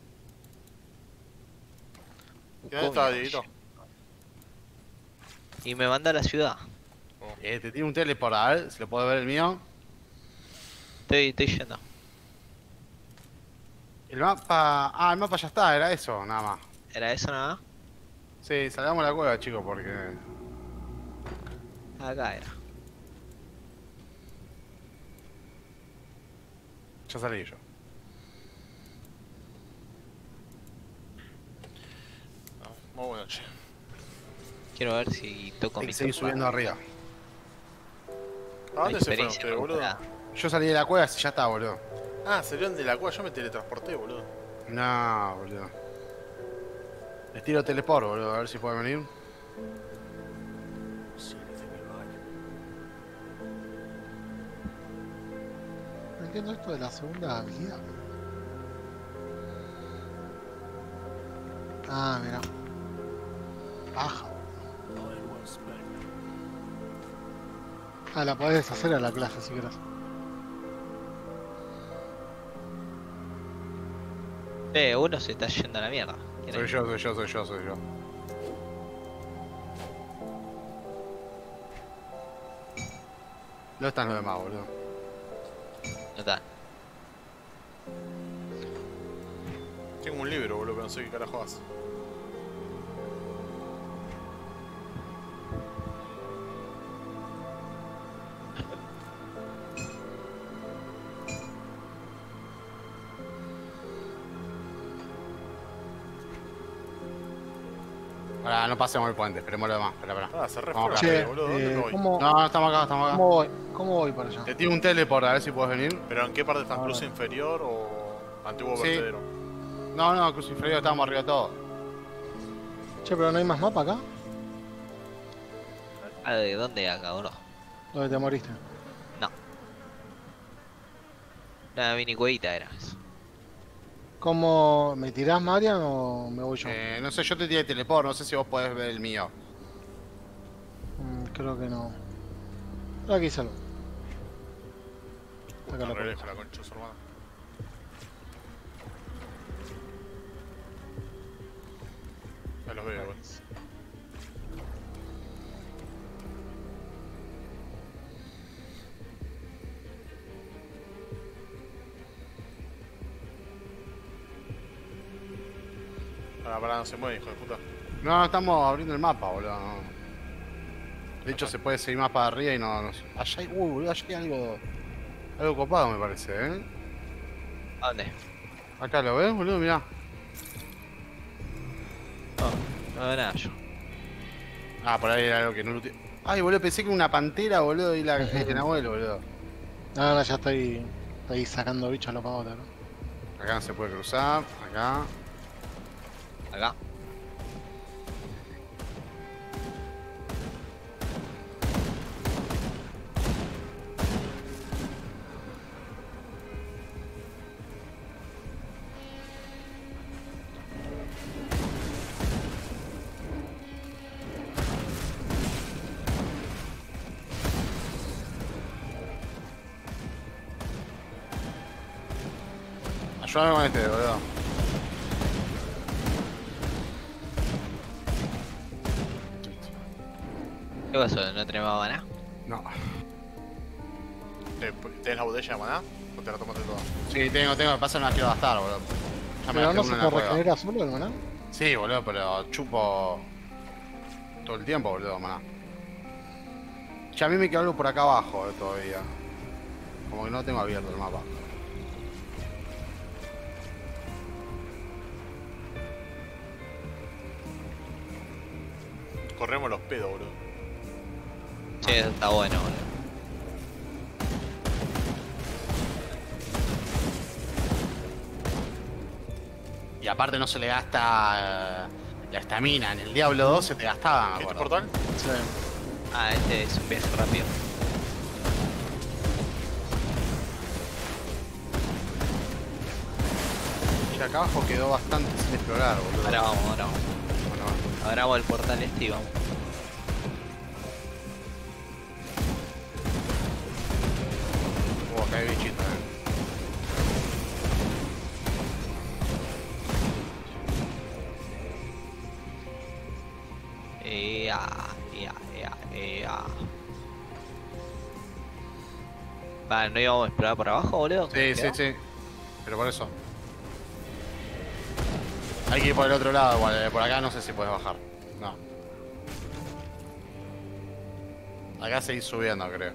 ¿Y dónde estaba, Dieguito? Y me manda a la ciudad. Eh, te tiene un teleport, a ver si lo puedo ver el mío. Estoy, estoy yendo. El mapa. Ah, el mapa ya está, era eso, nada más. ¿Era eso nada Sí, salgamos a la cueva, chicos, porque. más? Acá era. Ya salí yo. No, muy buena noche. Quiero ver si toco Hay mi que seguir tumba. subiendo arriba. ¿A dónde se fueron Experiencia ustedes, boludo? mejorada. Yo salí de la cueva y ya está, boludo. Ah, salieron de la cueva, yo me teletransporté, boludo. No, boludo. Les tiro teleport, boludo, a ver si pueden venir. See anything you like. No entiendo esto de la segunda habilidad. Ah, mira. Baja. Time well spent. Ah, la podés deshacer a la clase si querés. Eh, uno se está yendo a la mierda. ¿Quién Soy es? yo, soy yo, soy yo, soy yo. ¿Dónde están los demás, boludo? No está. Tengo un libro, boludo, pero no sé qué carajo hace. Pará, no pasemos el puente, esperemos lo demás. Espera, espera. Ah, se re Vamos fue, acá. Che, boludo. ¿Dónde me eh, voy? ¿cómo, No, no, estamos acá, estamos acá. ¿cómo voy? ¿Cómo voy para allá? Te tiro un teleport, a ver si puedes venir. ¿Pero en qué parte están? Ah, ¿Cruz bueno. inferior o antiguo Sí. vertedero? No, no, cruz inferior, estábamos arriba todos. Che, pero no hay más mapa acá. Ah, ¿de dónde acá, bro? ¿Dónde te moriste? Una mini cuevita era eso. ¿Cómo me tirás, Marian, o me voy yo? Eh, no sé, yo te tiré teleport, no sé si vos podés ver el mío. Mm, creo que no. Aquí salgo. Acá Está lo re pongo. lejos la concha de su hermano. Ya los veo, güey. Pará, pará, no se mueve, hijo de puta. No, no estamos abriendo el mapa, boludo. no. De hecho, se puede seguir más para arriba y no. no allá hay. Uy, boludo, allá hay algo. Algo copado, me parece, ¿eh? ¿A dónde? Acá lo ves, boludo, mirá. No, no veo nada yo. Ah, por ahí era algo que no lo. ti- Ay, boludo, pensé que era una pantera, boludo, y la el abuelo, boludo. No, no, ya estoy, estoy sacando bichos a los pavotes, ¿no? Acá no se puede cruzar, acá. Acá. ayúdame con este, boludo. ¿Qué pasó? ¿No tenemos maná? No. ¿Te- ¿Tenés la botella de maná? ¿O te la tomaste toda? Sí, tengo, tengo, pasa no la quiero gastar, boludo. Ya me Pero gasté no una se en te la cueva. regenera solo el maná. Sí, boludo, pero chupo todo el tiempo, boludo, maná. Ya a mí me quedó algo por acá abajo eh, todavía. Como que no tengo abierto el mapa. Corremos los pedos, boludo. Sí, eso está bueno, boludo. Y aparte no se le gasta eh, la estamina. En el Diablo dos se te gastaba, me ¿Este acuerdo. portal? Sí. Ah, este es un viaje rápido. Y acá abajo quedó bastante sin explorar, boludo. Ahora vamos, ahora vamos. Bueno, bueno. Abramos el portal este y vamos. Uh, acá hay bichito, eh. Ea, ea, ea, ea. Vale, ¿no íbamos a explorar por abajo, boludo? Sí, sí, sí. Pero por eso. Hay que ir por el otro lado igual, eh, por acá no sé si puedes bajar. No. Acá seguís subiendo, creo.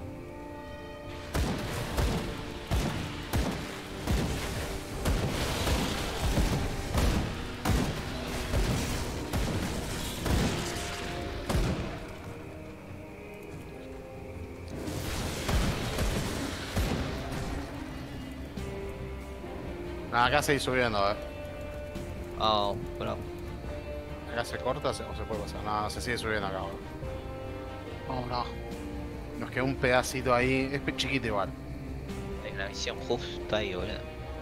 No, acá seguís subiendo, eh. Vamos, bro. Acá se corta o se o se puede pasar. No, se sigue subiendo acá, boludo. Vamos para abajo. Nos queda un pedacito ahí. Es pe- chiquito igual. Hay una misión justo ahí, boludo.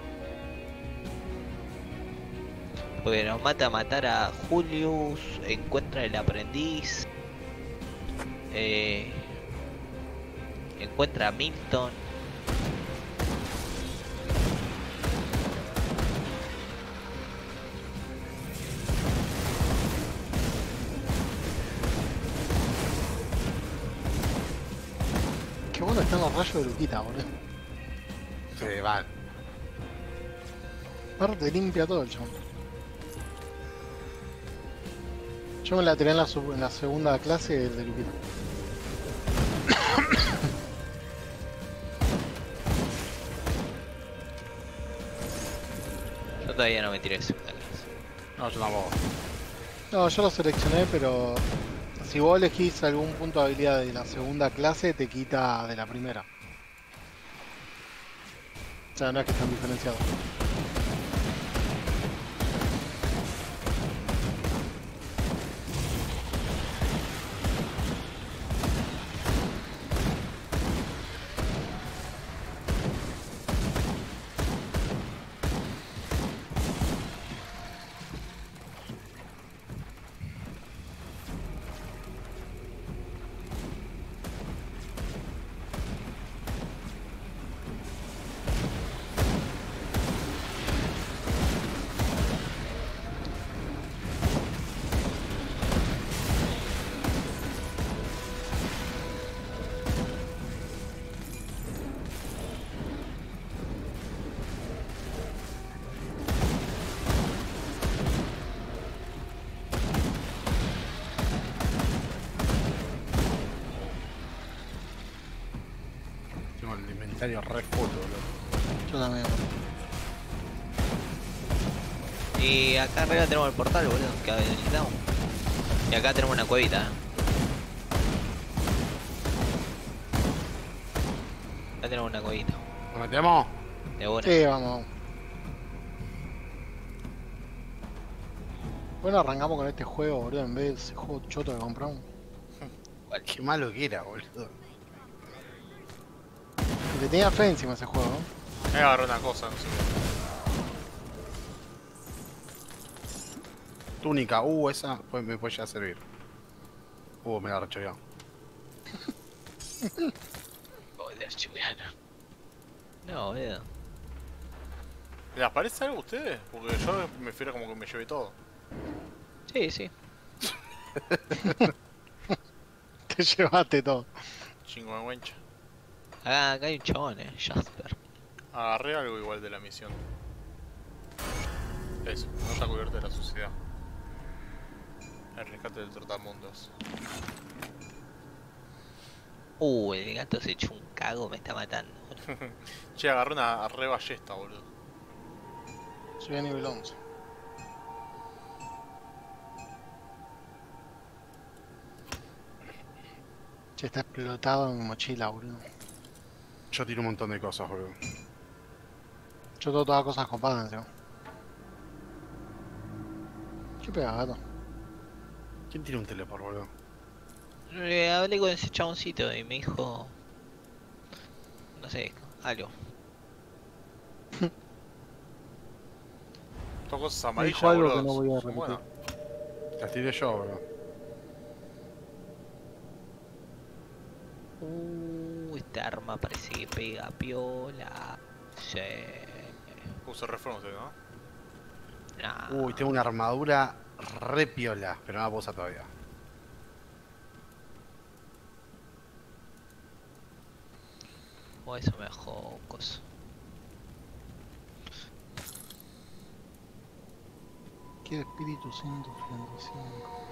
Porque nos mata matar a Julius, encuentra el aprendiz, eh, encuentra a Milton. Qué bueno están los rayos de Luquita, boludo. Sí, vale. Aparte limpia todo el chabón. Yo me la tiré en la, sub- en la segunda clase de Luquita. Yo todavía no me tiré segunda clase. No, yo tampoco. No, yo lo seleccioné, pero si vos elegís algún punto de habilidad de la segunda clase, te quita de la primera. O sea, no es que están diferenciados. Tengo el inventario re full, boludo. Yo también. Y acá arriba tenemos el portal, boludo, que necesitamos. Y acá tenemos una cuevita, ¿eh? Acá tenemos una cuevita. ¿Nos metemos? De buena. Sí, vamos. Bueno, arrancamos con este juego, boludo, en vez de ese juego choto que compramos. Qué malo que era, boludo. Le tenía fe encima a ese juego, ¿no? Me agarró una cosa, no sé. Túnica, uh, esa pues, me puede ya servir. Uh, me la rechoreó. Joder, chuliano. No, boludo. ¿Les parece algo a ustedes? Porque yo me fiero como que me llevé todo. Sí, sí. Te llevaste todo. Chingo de wencha. Acá, acá hay un chabón, eh, Jasper. Agarré algo igual de la misión. Eso, no está cubierta de la sociedad. El rescate del trotamundos. Uh, el gato se echó un cago, me está matando. Che, agarré una re ballesta, boludo. Soy a nivel once. Che, está explotado en mi mochila, boludo. Yo tiro un montón de cosas, boludo. Yo tengo todas cosas copadas encima. ¿Qué pega, gato? ¿Quién tira un teleport, boludo? Eh, hablé con ese chaboncito y me dijo... No sé, algo. Estas cosas Me amarillas, dijo algo boludo, que no voy a son repetir. buenas. Las tiré yo, boludo. Uh, esta arma parece que pega piola. Sí. Puse reforma usted, ¿no? Nah. Uy, tengo una armadura re piola, pero no la puedo usar todavía. O eso me dejó coso. ¿Qué espíritu ciento treinta y cinco?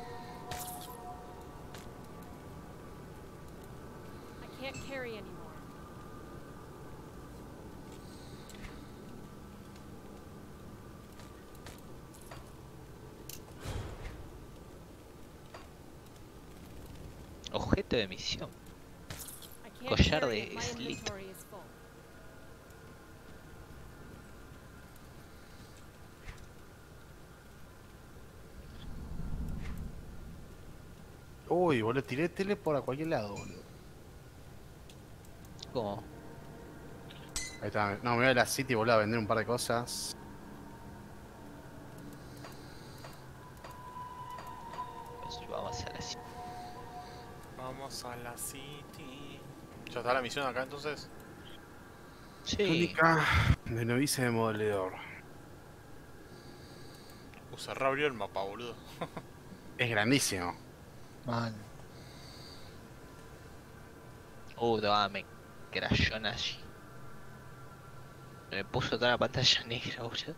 I can't carry anymore. Objeto de misión. I can't Collar carry de it. My Slit. inventory is full. Uy, boludo, tiré teleport a cualquier lado, boludo. ¿Cómo? Ahí está. No, me voy a la City, boludo, a vender un par de cosas. Pues vamos a la cita. Vamos a la city. ¿Ya está la misión acá entonces? Sí. Túnica de novice de modelador. Uh, se reabrió el mapa, boludo. Es grandísimo. Mal. Uh, no, me crashó allí. Me puso toda la pantalla negra, boludo.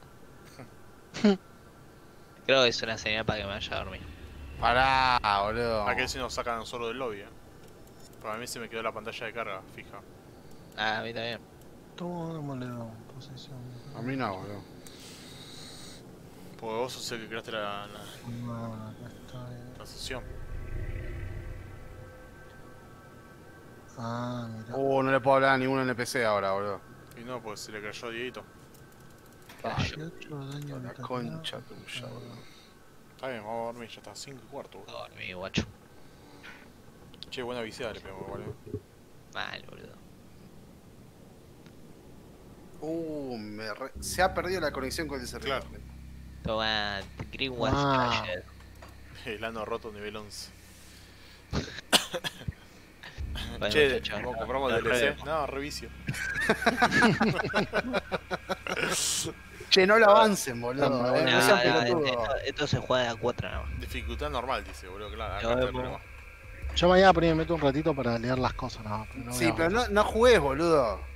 Creo que es una señal para que me vaya a dormir. Pará, boludo. Aquel si nos sacan solo del lobby, eh. Para mí se me quedó la pantalla de carga, fija. Ah, a mí también. Toma una moneda, posesión. A mí no, boludo. Porque vos sos el que creaste la, la, No, acá está. eh. la sesión. Ah, mira. Uh, no le puedo hablar a ningún N P C ahora, boludo. Y no, pues se le cayó a Dieguito. dieciocho daño La letal. concha tuya, boludo. Está bien, vamos a dormir, ya está, cinco y cuarto, boludo. Dormí, guacho. Che, buena viciada le pegamos, igual, eh. Mal, boludo. Uh, me re- se ha perdido la conexión con el servidor. Claro. Toma, Greenwash Ah. Crusher. El ano roto nivel once. Bueno, Che, muchachos, ¿vos no- compramos no D L C? enredemos. No, revicio. Che, no lo avancen, boludo. No, eh, No, no no, sean esto, pelotudos. esto se juega de a cuatro nada más. Dificultad normal, dice, boludo, claro, acá Lo está el vemos. problema. Yo mañana por ahí me meto un ratito para leer las cosas, no, pero no voy Sí, a pero avanzar. no, no jugues, boludo.